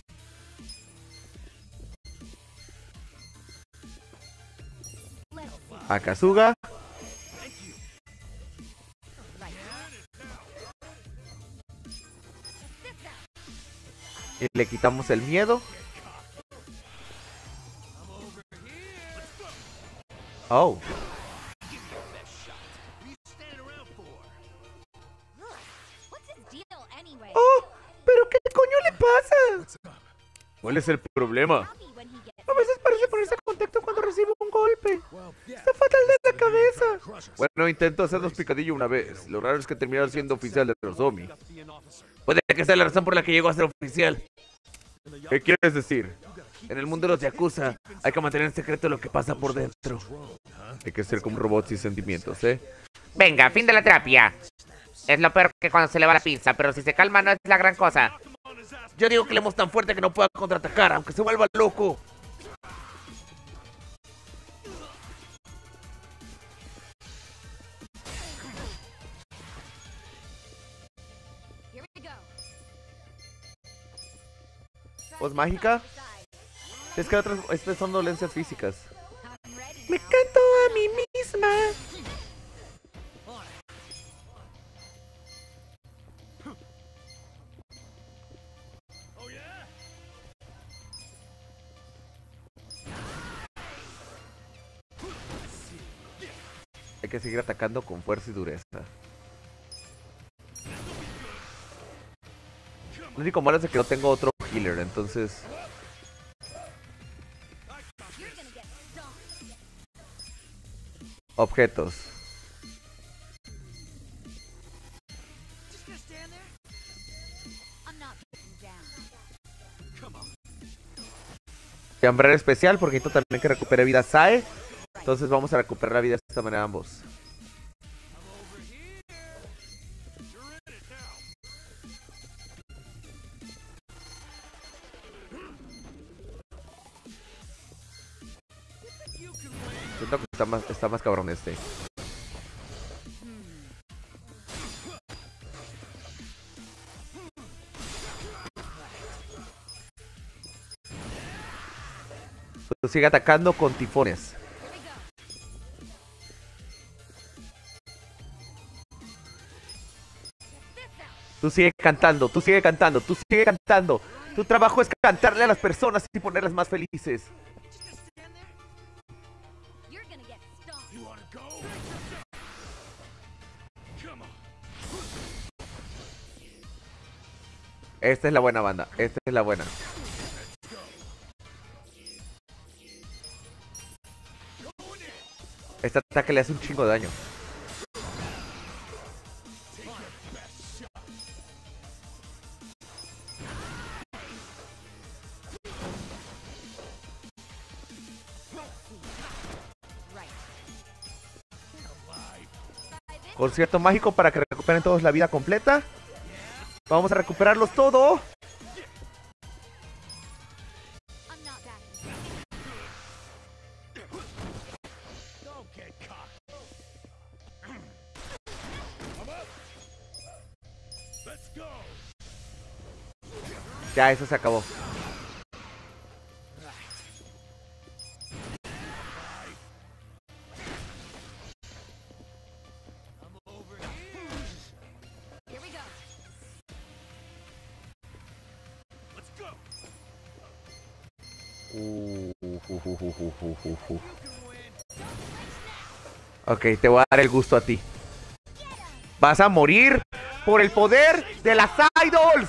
Akasuga. Y le quitamos el miedo. Oh. Oh, pero ¿qué coño le pasa? ¿Cuál es el problema? A veces parece ponerse en contacto cuando recibe un golpe. Está fatal de la cabeza. Bueno, intento hacernos picadillo una vez. Lo raro es que terminaron siendo oficial de Nozomi. Puede que sea la razón por la que llegó a ser oficial. ¿Qué quieres decir? En el mundo de los Yakuza hay que mantener en secreto lo que pasa por dentro. Hay que ser como robots sin sentimientos, ¿eh? Venga, fin de la terapia. Es lo peor que cuando se le va la pinza, pero si se calma no es la gran cosa. Yo digo que le hemos tan fuerte que no pueda contraatacar, aunque se vuelva loco. Voz mágica. Es que otras estas son dolencias físicas. Me canto a mí misma. Hay que seguir atacando con fuerza y dureza. Lo único malo es que no tengo otro healer, entonces... Objetos. Chambre especial porque necesito también que recupere vida Sae. Entonces vamos a recuperar la vida de esta manera ambos. Siento que está más, está más cabrón este. Tú sigue atacando con tifones. Tú sigue cantando, tú sigue cantando, tú sigue cantando. Tu trabajo es cantarle a las personas y ponerlas más felices. Esta es la buena banda, esta es la buena. Este ataque le hace un chingo de daño. Concierto mágico para que recuperen todos la vida completa. Vamos a recuperarlos todo. Ya, eso se acabó. Uh, uh, uh, uh, uh, uh, uh, uh. Ok, te voy a dar el gusto a ti. Vas a morir por el poder de las idols.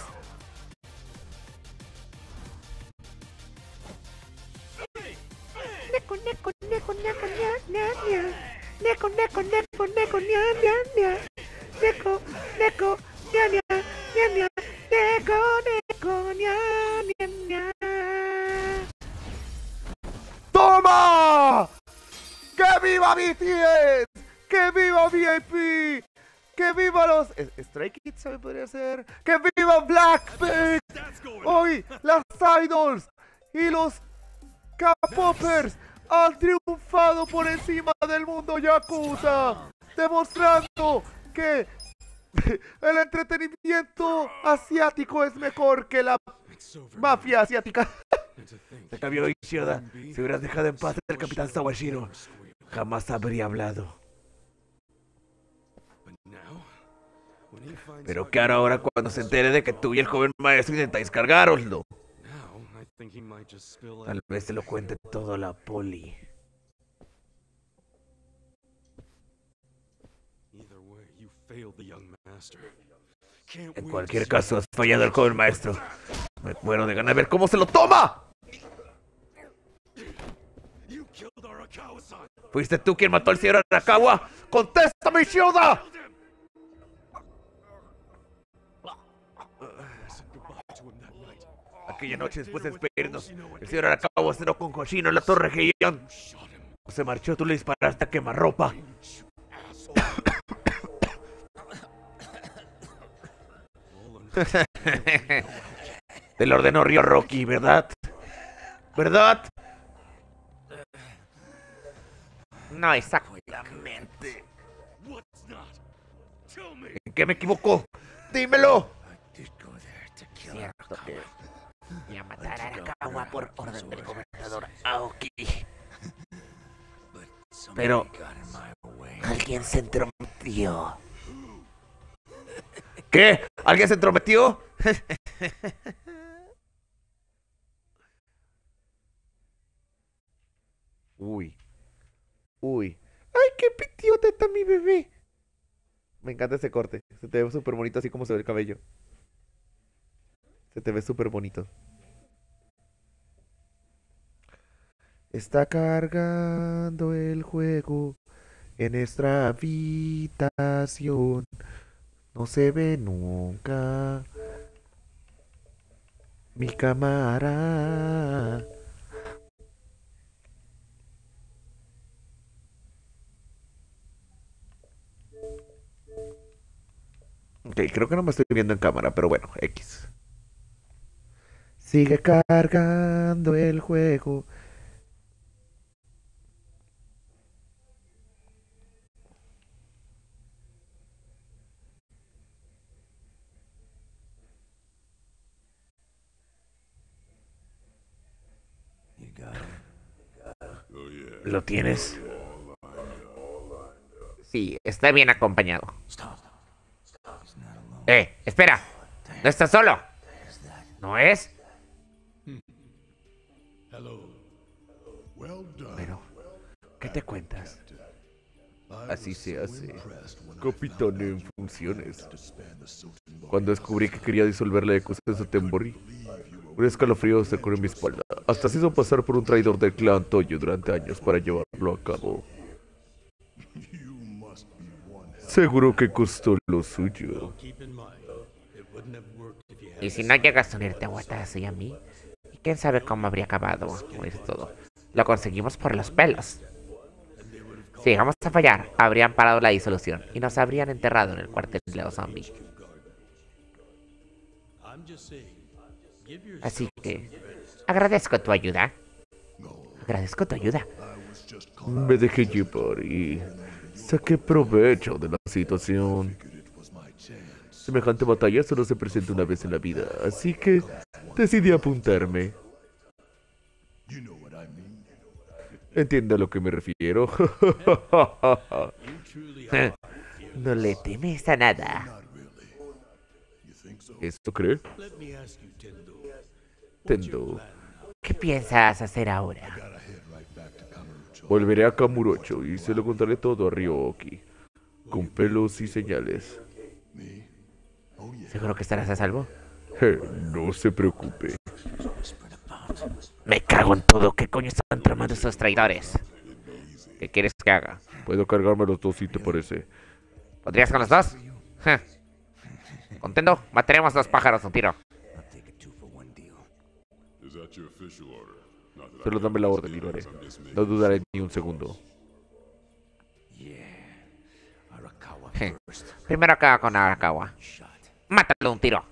Neko, neko, neko, neko, ña, ña, ña. Neko, neko, neko, neko, ña, ña, ña. Neko, neko, ña, ña, ña, ña. Neko, neko, ña, ña, ña. ¡Toma! ¡Que viva B T S! ¡Que viva V I P! ¡Que viva los Stray Kids, se podría hacer! ¡Que viva Blackpink! ¡Hoy las idols y los K-popers han triunfado por encima del mundo Yakuza! Demostrando que el entretenimiento asiático es mejor que la mafia asiática. Se cambió Ishida. Si hubieras dejado en paz al capitán Sawashiro, jamás habría hablado. Pero ¿qué hará ahora cuando se entere de que tú y el joven maestro intentáis cargároslo? Tal vez se lo cuente todo a la poli. En cualquier caso, has fallado al joven maestro. Me muero de ganas de ver cómo se lo toma. ¿Fuiste tú quien mató al señor Arakawa? ¡Contéstame, Shioda! Aquella noche, después de despedirnos, el señor Arakawa cenó con Hoshino en la Torre Heian. Se marchó, tú le disparaste a quemarropa. Te lo ordenó Ryo Rocky, ¿verdad? ¿Verdad? No, exactamente. ¿En qué me equivocó? ¡Dímelo! Cierto que voy a matar a Arakawa por orden del gobernador Aoki. Pero alguien se entrometió. ¿Qué? ¿Alguien se entrometió? Uy. Uy. ¡Ay, qué pitiota está mi bebé! Me encanta ese corte. Se te ve súper bonito así como se ve el cabello. Se te ve súper bonito. Está cargando el juego en nuestra habitación. No se ve nunca mi cámara. Ok, creo que no me estoy viendo en cámara, pero bueno, X. Sigue cargando el juego. ¿Lo tienes? Sí, está bien acompañado. Eh, espera. No estás solo. ¿No es? Pero, ¿qué te cuentas? Así se hace. Capitán en funciones. Cuando descubrí que quería disolver la Yakuza en Sotenbori, un escalofrío se corrió en mi espalda. Hasta se hizo pasar por un traidor del clan Toyo durante años para llevarlo a cabo. Seguro que costó lo suyo. Y si no llegas a unirte a Watashi y a mí, quién sabe cómo habría acabado es todo. Lo conseguimos por los pelos. Si llegamos a fallar, habrían parado la disolución y nos habrían enterrado en el cuartel de los zombies. Así que, agradezco tu ayuda. Agradezco tu ayuda. Me dejé llevar y saqué provecho de la situación. Semejante batalla solo se presenta una vez en la vida, así que decidí apuntarme. ¿Entiende a lo que me refiero? No le temes a nada. ¿Esto cree? Tendo. ¿Qué piensas hacer ahora? Volveré a Kamurocho y se lo contaré todo a Ryo-Ohki, con pelos y señales. ¿Seguro que estarás a salvo? Eh, no se preocupe. Me cago en todo. ¿Qué coño están tramando esos traidores? ¿Qué quieres que haga? Puedo cargarme los dos si te parece. ¿Podrías con los dos? Ja. Contento, mataremos dos pájaros un tiro. Solo dame la orden y lo haré. No dudaré ni un segundo. Je. Primero acaba con Arakawa. Mátalo un tiro.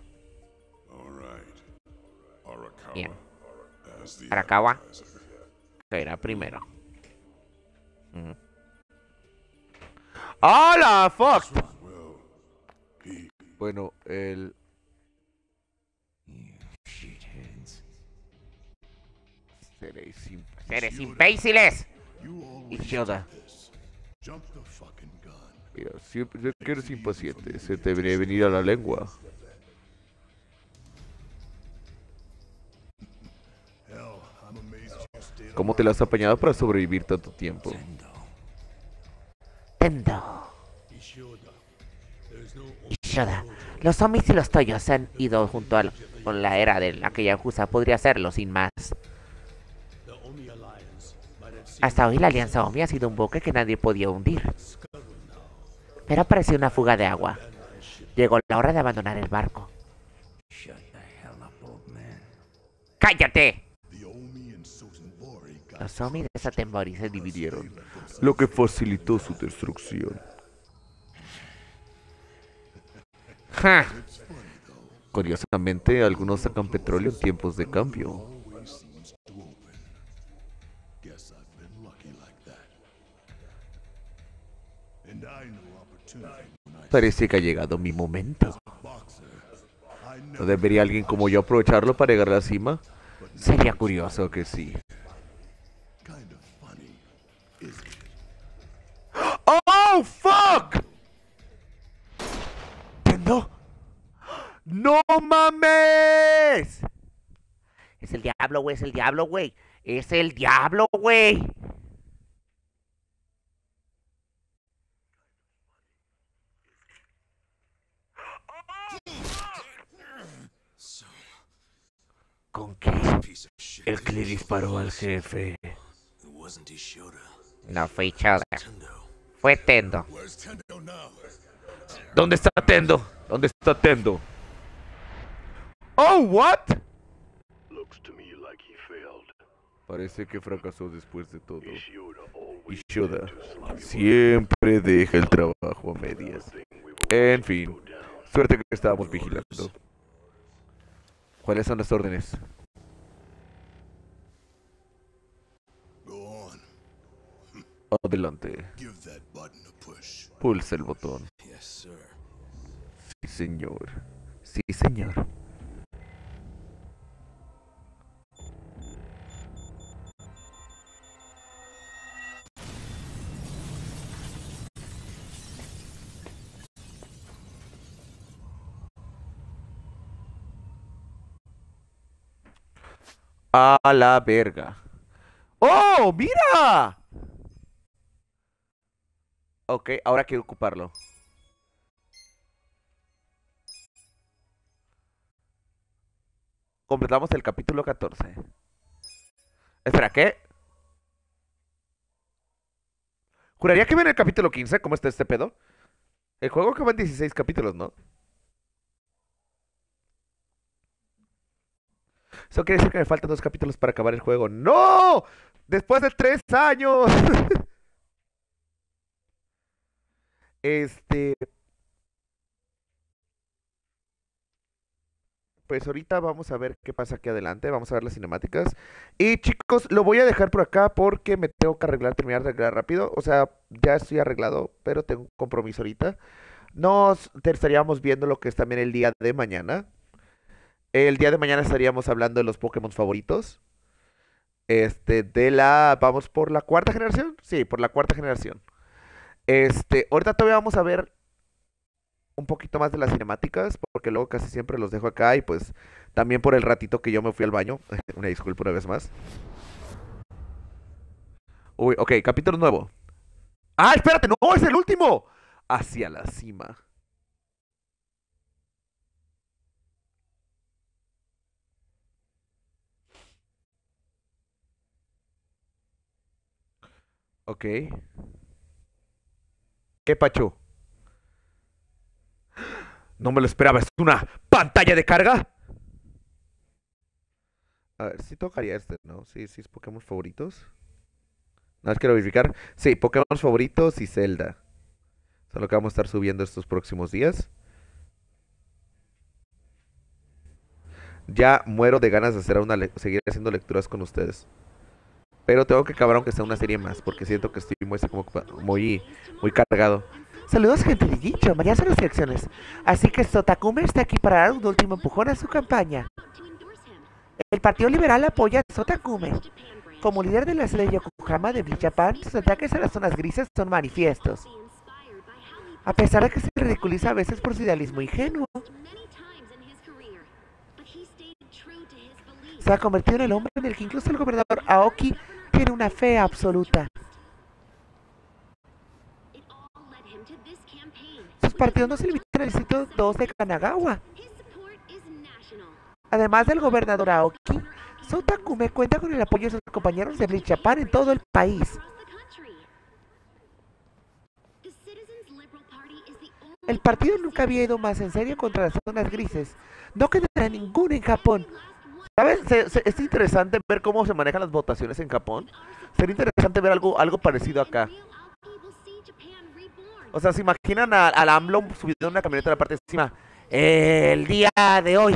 Bien. Arakawa caerá primero. Mm. ¡Hola, fuck! Bueno, el... Seréis imbéciles. ¡Seres imbéciles! Y Yoda. Mira, siempre que eres impaciente, se te debería venir a la lengua. ¿Cómo te la has apañado para sobrevivir tanto tiempo? Tendo. Ishoda. Los zombies y los toyos se han ido junto a la, con la era de la que Yakuza podría hacerlo sin más. Hasta hoy la Alianza Omi ha sido un buque que nadie podía hundir. Pero apareció una fuga de agua. Llegó la hora de abandonar el barco. ¡Cállate! Los Omi de Sotenbori se dividieron, Lo que facilitó su destrucción. ¡Ja! Curiosamente, algunos sacan petróleo en tiempos de cambio. Parece que ha llegado mi momento. ¿No debería alguien como yo aprovecharlo para llegar a la cima? Sería curioso que sí. ¡Oh, fuck! ¿Tendo? ¡No mames! Es el diablo, güey, es el diablo, güey. Es el diablo, güey. ¿Con qué? El que le disparó al jefe. No fue Shoda. Fue Tendo. ¿Dónde está Tendo? ¿Dónde está Tendo? Oh, what? Parece que fracasó después de todo. Y Shoda siempre deja el trabajo a medias. En fin, suerte que estábamos vigilando. ¿Cuáles son las órdenes? Adelante. Pulsa el botón. Sí, señor. Sí, señor. A la verga. ¡Oh, mira! Ok, ahora quiero ocuparlo. Completamos el capítulo catorce. Espera, ¿qué? Juraría que viene el capítulo quince. ¿Cómo está este pedo? El juego acaba en dieciséis capítulos, ¿no? Eso quiere decir que me faltan dos capítulos para acabar el juego. ¡No! Después de tres años. Este... Pues ahorita vamos a ver qué pasa aquí adelante. Vamos a ver las cinemáticas. Y chicos, lo voy a dejar por acá porque me tengo que arreglar, terminar de arreglar rápido. O sea, ya estoy arreglado, pero tengo un compromiso ahorita. Nos estaríamos viendo lo que es también el día de mañana. El día de mañana estaríamos hablando de los Pokémon favoritos. Este, de la... ¿Vamos por la cuarta generación? Sí, por la cuarta generación. Este, ahorita todavía vamos a ver un poquito más de las cinemáticas, porque luego casi siempre los dejo acá y pues también por el ratito que yo me fui al baño. Una disculpa una vez más. Uy, ok, capítulo nuevo. ¡Ah, espérate! ¡No! ¡Es el último! Hacia la cima. Ok. ¿Qué pacho? No me lo esperaba, ¿es una pantalla de carga? A ver, sí tocaría este, ¿no? Sí, sí, es Pokémon favoritos. Nada más quiero verificar. Sí, Pokémon favoritos y Zelda. Eso es lo que vamos a estar subiendo estos próximos días. Ya muero de ganas de hacer una seguir haciendo lecturas con ustedes. Pero tengo que acabar aunque sea una serie más, porque siento que estoy muy, como, muy, muy cargado. Saludos, gente de Gincho, mañana son las elecciones. Así que Sotakume está aquí para dar un último empujón a su campaña. El Partido Liberal apoya a Sotakume. Como líder de la sede de Yokohama de Bleach Japan, sus ataques a las zonas grises son manifiestos. A pesar de que se ridiculiza a veces por su idealismo ingenuo, se ha convertido en el hombre en el que incluso el gobernador Aoki tiene una fe absoluta. Sus partidos no se limitan al distrito dos de Kanagawa. Además del gobernador Aoki, Sotakume cuenta con el apoyo de sus compañeros de Bleach Japan en todo el país. El partido nunca había ido más en serio contra las zonas grises. No quedará ninguna en Japón. ¿Sabes? Se, se, es interesante ver cómo se manejan las votaciones en Japón. Sería interesante ver algo, algo parecido acá. O sea, ¿se imaginan a, al AMLO subido en una camioneta de la parte de encima? El día de hoy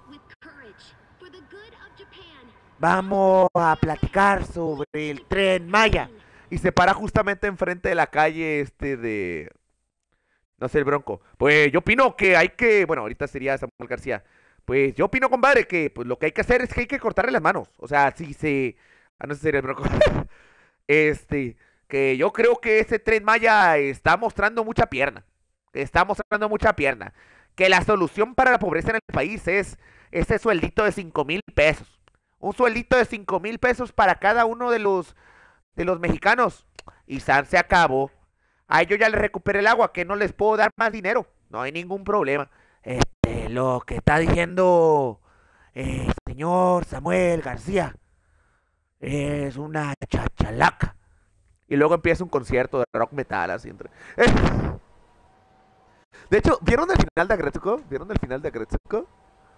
vamos a platicar sobre el Tren Maya. Y se para justamente enfrente de la calle este de... No sé, el Bronco. Pues yo opino que hay que... Bueno, ahorita sería Samuel García. Pues yo opino, compadre, que pues, lo que hay que hacer es que hay que cortarle las manos. O sea, si se... Ah, no sé si sería el Bronco. Este... Que yo creo que ese Tren Maya está mostrando mucha pierna. Está mostrando mucha pierna. Que la solución para la pobreza en el país es ese sueldito de cinco mil pesos. Un sueldito de cinco mil pesos para cada uno de los, de los mexicanos. Y San se acabó. A ellos ya les recuperé el agua, que no les puedo dar más dinero. No hay ningún problema. Este, lo que está diciendo Eh, señor Samuel García, es una chachalaca. Y luego empieza un concierto de rock metal así entre... De hecho, ¿vieron el final de Agretsuko? ¿Vieron el final de Agretsuko?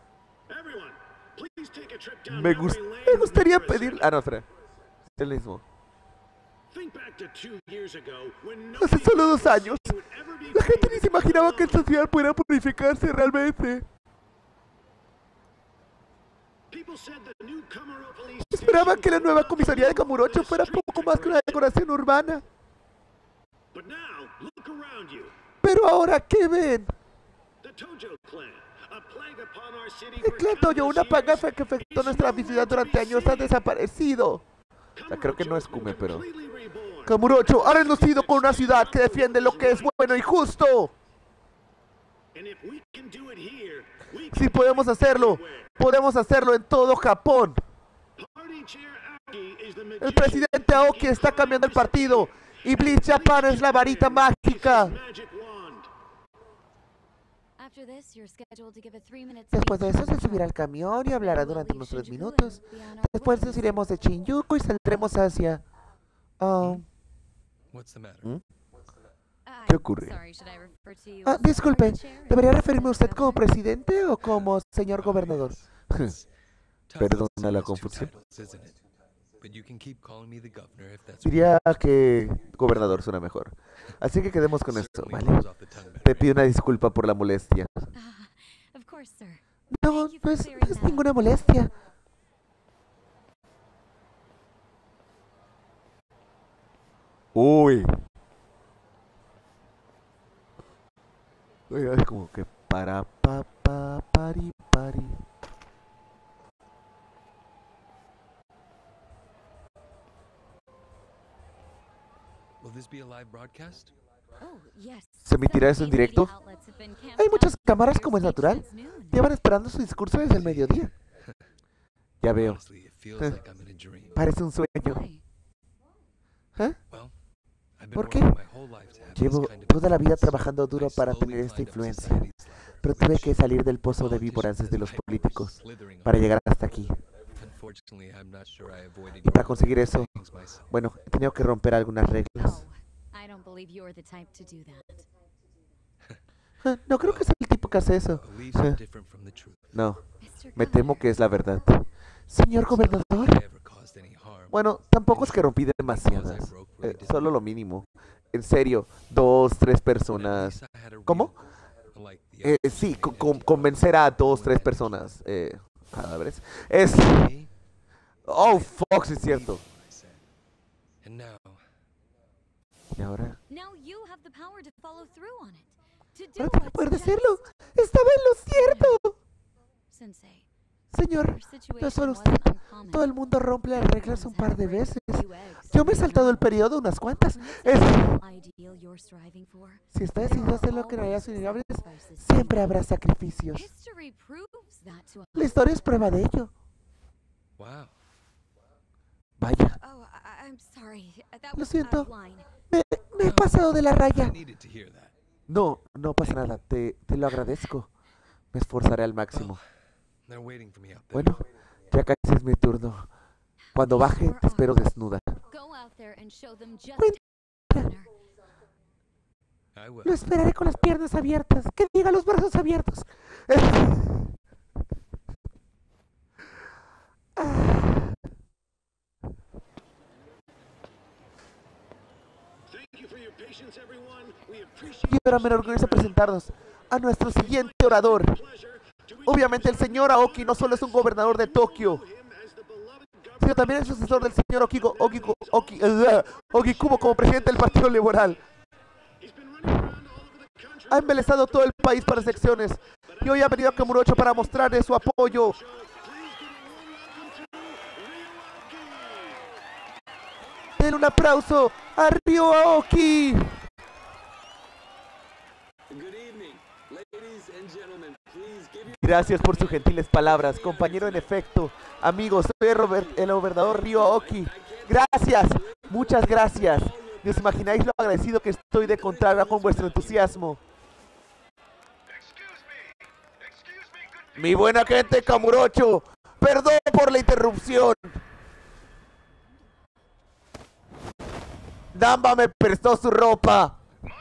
Me, gust me gustaría pedir... Ah, no, espera. Es el mismo. Hace solo dos años, la gente ni se imaginaba que esta ciudad pudiera purificarse realmente. Esperaban que la nueva comisaría de Kamurocho fuera poco más que una decoración urbana. Pero ahora, ¿qué ven? El clan Toyo, una plaga que afectó nuestra ciudad durante años, ha desaparecido. O sea, creo que no es Kume, pero... Kamurocho ha renacido con una ciudad que defiende lo que es bueno y justo. Si podemos hacerlo, podemos hacerlo en todo Japón. El presidente Aoki está cambiando el partido y Bleach Japan es la varita mágica. Después de eso se subirá al camión y hablará durante unos tres minutos. Después nos iremos de Shinjuku y saldremos hacia... Oh. ¿Mm? ¿Qué ocurre? Ah, disculpe, ¿debería referirme a usted como presidente o como señor gobernador? Perdona la confusión. Diría que gobernador suena mejor. Así que quedemos con esto, ¿vale? Te pido una disculpa por la molestia. No, no es, no es ninguna molestia. Uy. Oiga, es como que para pa pa pari pari. ¿Se emitirá eso en directo? Hay muchas cámaras, como es natural. Llevan esperando su discurso desde el mediodía. Ya veo. Parece un sueño. ¿Eh? ¿Por qué? Llevo toda la vida trabajando duro para tener esta influencia, pero tuve que salir del pozo de víboras desde los políticos para llegar hasta aquí. Y para conseguir eso, bueno, he tenido que romper algunas reglas. No creo que sea el tipo que hace eso. No, me temo que es la verdad. Señor gobernador. Bueno, tampoco es que rompí demasiadas. Eh, solo lo mínimo. En serio, dos, tres personas. ¿Cómo? Eh, sí, con convencer a dos, tres personas. Eh, cadáveres. Es... Oh, fuck, sí es cierto. ¿Y ahora? Ahora tengo poder decirlo. Estaba en lo cierto. Señor, no solo usted. Todo el mundo rompe las reglas un par de veces. Yo me he saltado el periodo unas cuantas. Es... Si está decidido a hacer lo que no haya innegable, siempre habrá sacrificios. La historia es prueba de ello. Vaya. Lo siento. Me, me he pasado de la raya. No, no pasa nada. Te, te lo agradezco. Me esforzaré al máximo. Bueno, ya casi es mi turno. Cuando baje, te espero desnuda. Lo esperaré con las piernas abiertas. Que diga los brazos abiertos. Y ahora me enorgullece presentarnos a nuestro siguiente orador. Obviamente el señor Aoki no solo es un gobernador de Tokio, sino también es sucesor del señor Okiko, Okiko, Oki, uh, Okikubo como presidente del Partido Liberal. Ha embelesado todo el país para secciones y hoy ha venido a Kamurocho para mostrarle su apoyo. Den un aplauso a Ryo Aoki. Gracias por sus gentiles palabras, compañero. En efecto, amigos, soy Robert, el gobernador Ryo Aoki. Gracias, muchas gracias. ¿No os imagináis lo agradecido que estoy de contar con vuestro entusiasmo? Mi buena gente Kamurocho, perdón por la interrupción. Damba me prestó su ropa.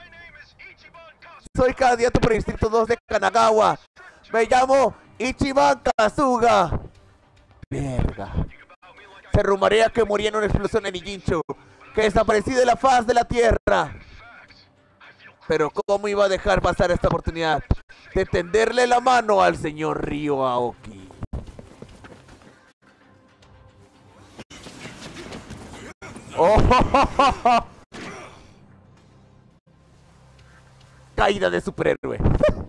Soy candidato por el Distrito dos de Kanagawa. Me llamo Ichiban Kasuga. Verga. Se rumorea que moría en una explosión en Ijincho, que desaparecí de la faz de la tierra. Pero ¿cómo iba a dejar pasar esta oportunidad de tenderle la mano al señor Ryo Aoki? ¡Oh! Caída de superhéroe.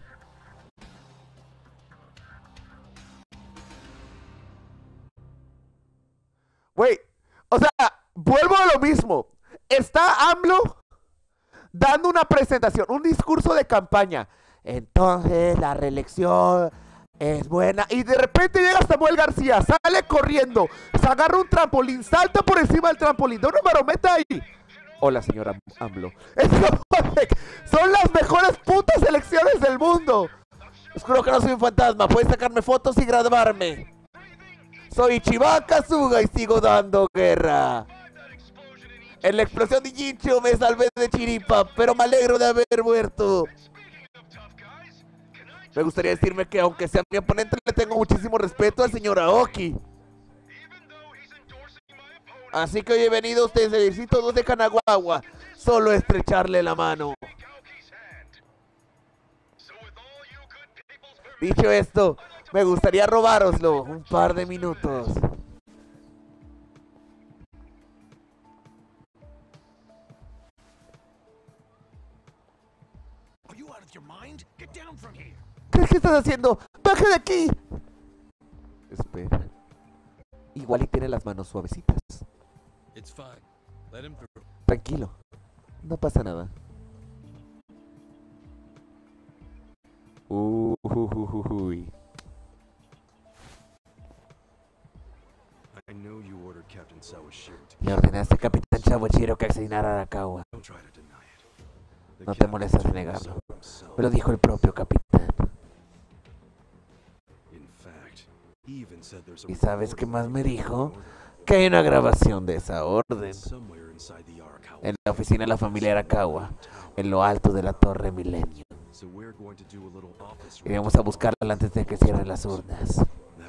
Güey, o sea, vuelvo a lo mismo. Está AMLO dando una presentación, un discurso de campaña. Entonces la reelección es buena. Y de repente llega Samuel García, sale corriendo, se agarra un trampolín, salta por encima del trampolín, da una marometa ahí. Hola, señora AMLO. Son las mejores putas elecciones del mundo. Les juro que no soy un fantasma. Puedes sacarme fotos y grabarme. Soy Ichiban Kasuga y sigo dando guerra. En la explosión de Ijincho me salvé de chiripa, pero me alegro de haber muerto. Me gustaría decirme que aunque sea mi oponente, le tengo muchísimo respeto al señor Aoki. Así que hoy he venido a ustedes del Distrito dos de Kanagawa solo a estrecharle la mano. Dicho esto, me gustaría robároslo un par de minutos. ¿Qué estás haciendo? ¡Baja de aquí! Espera. Igual y tiene las manos suavecitas. Tranquilo. No pasa nada. Uh, uh, uh, uh, uy. Le ordenaste al Capitán Sawashiro que asesinara a Arakawa. No te molestes de negarlo. Me lo dijo el propio capitán. ¿Y sabes qué más me dijo? Que hay una grabación de esa orden en la oficina de la familia Arakawa, en lo alto de la Torre Milenio. Iremos a buscarla antes de que cierren las urnas.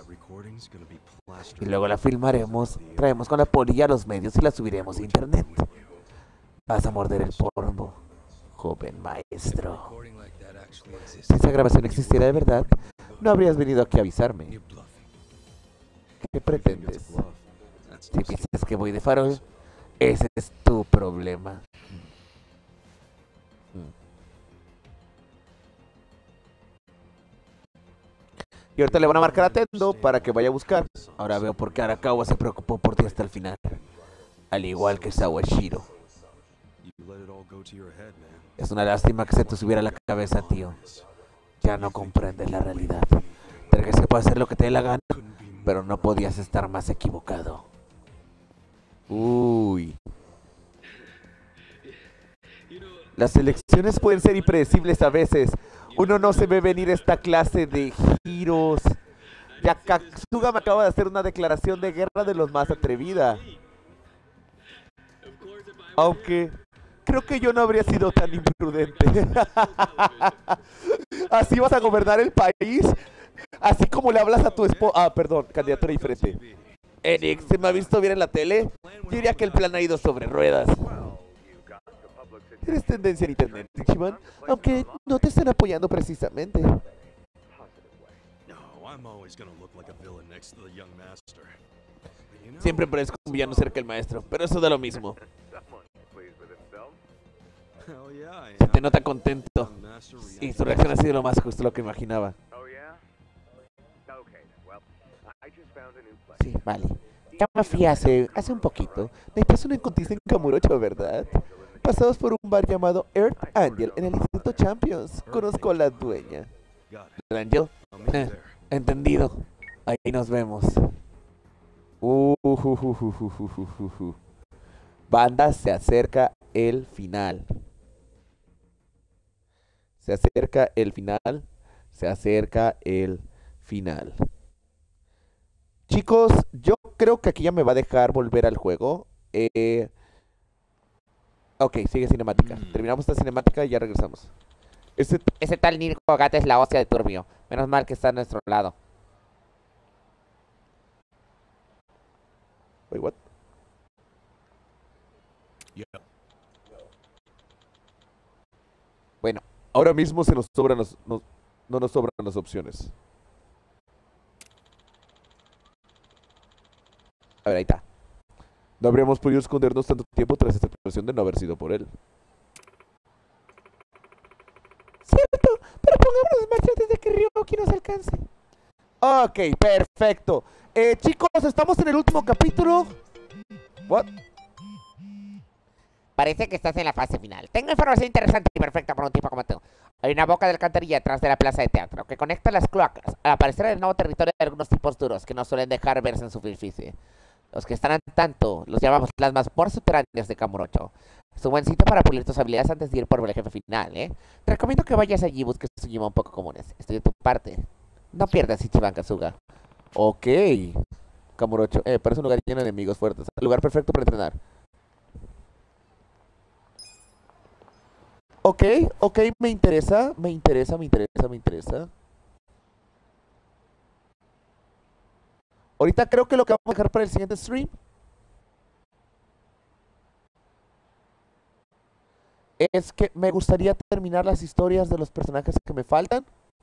Y luego la filmaremos, traemos con la poli a los medios y la subiremos a internet. Vas a morder el polvo, joven maestro. Si esa grabación existiera de verdad, no habrías venido aquí a avisarme. ¿Qué pretendes? Si piensas que voy de farol, ese es tu problema. Y ahorita le van a marcar a Tendo para que vaya a buscar. Ahora veo por qué Arakawa se preocupó por ti hasta el final. Al igual que Sawashiro. Es una lástima que se te subiera a la cabeza, tío. Ya no comprendes la realidad. Te crees que puedes hacer lo que te dé la gana, pero no podías estar más equivocado. Uy. Las elecciones pueden ser impredecibles a veces. Uno no se ve venir esta clase de giros. Ya Kasuga me acaba de hacer una declaración de guerra de los más atrevida. Aunque creo que yo no habría sido tan imprudente. ¿Así vas a gobernar el país? Así como le hablas a tu esposa. Ah, perdón, candidatura diferente. Enix, ¿se me ha visto bien en la tele? Yo diría que el plan ha ido sobre ruedas. Eres tendencia en internet, Ichiban, aunque no te están apoyando precisamente. Siempre parezco un villano cerca del maestro, pero eso da lo mismo. Se te nota contento. Y su reacción ha sido lo más justo lo que imaginaba. Sí, vale. Ya me fui hace, hace un poquito. Me pasó una encontrista en Kamurocho, ¿verdad? Pasamos por un bar llamado Earth Angel en el Distrito Champions. Conozco a la dueña. ¿Angel? Eh, entendido. Ahí nos vemos. Uh, uh, uh, uh, uh, uh, uh, uh, uh. Banda, se acerca el final. Se acerca el final. Se acerca el final. Chicos, yo creo que aquí ya me va a dejar volver al juego. Eh... Ok, sigue cinemática. Terminamos esta cinemática y ya regresamos. Ese, Ese tal Nico Gata es la hostia de Turbio. Menos mal que está a nuestro lado. Wait, what? Bueno, ahora mismo se nos sobran los, no, no nos sobran las opciones. A ver, ahí está. No habríamos podido escondernos tanto tiempo tras esta expresión de no haber sido por él. Cierto, pero pongámonos en marcha antes de que Ryoki nos alcance. Ok, perfecto. Eh, chicos, estamos en el último capítulo. What? Parece que estás en la fase final. Tengo información interesante y perfecta para un tipo como tú. Hay una boca de alcantarilla detrás de la plaza de teatro que conecta las cloacas al aparecer en el nuevo territorio de algunos tipos duros que no suelen dejar verse en superficie. Los que están al tanto los llamamos las mazmorras subterráneas de Kamurocho. Es un buen sitio para pulir tus habilidades antes de ir por el jefe final, ¿eh? Te recomiendo que vayas allí y busques Tsujima un poco comunes. Estoy de tu parte. No pierdas Ichiban Kasuga. Ok. Kamurocho. Eh, parece un lugar lleno de enemigos fuertes. El lugar perfecto para entrenar. Ok, ok, me interesa, me interesa, me interesa, me interesa. Ahorita creo que lo que vamos a dejar para el siguiente stream es que me gustaría terminar las historias de los personajes que me faltan.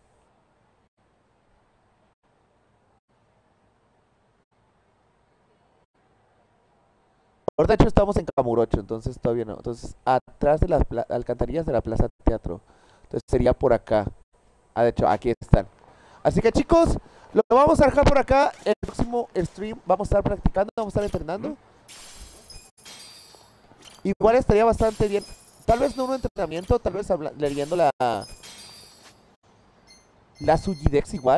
Ahora de hecho estamos en Kamurocho, entonces todavía no. Entonces, atrás de las alcantarillas de la Plaza Teatro. Entonces sería por acá. Ah, de hecho, aquí están. Así que chicos, lo vamos a dejar por acá. El próximo stream vamos a estar practicando, vamos a estar entrenando. Igual estaría bastante bien. Tal vez no un entrenamiento, tal vez leyendo la... La Sujidex igual.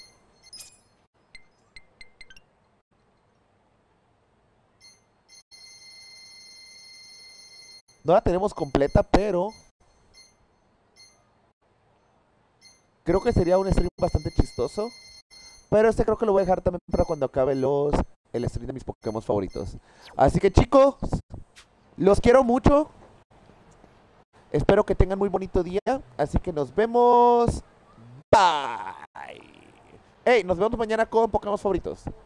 No la tenemos completa, pero... creo que sería un stream bastante chistoso. Pero este creo que lo voy a dejar también para cuando acabe los... el stream de mis Pokémon favoritos. Así que chicos, los quiero mucho. Espero que tengan muy bonito día. Así que nos vemos. Bye. Hey, nos vemos mañana con Pokémon favoritos.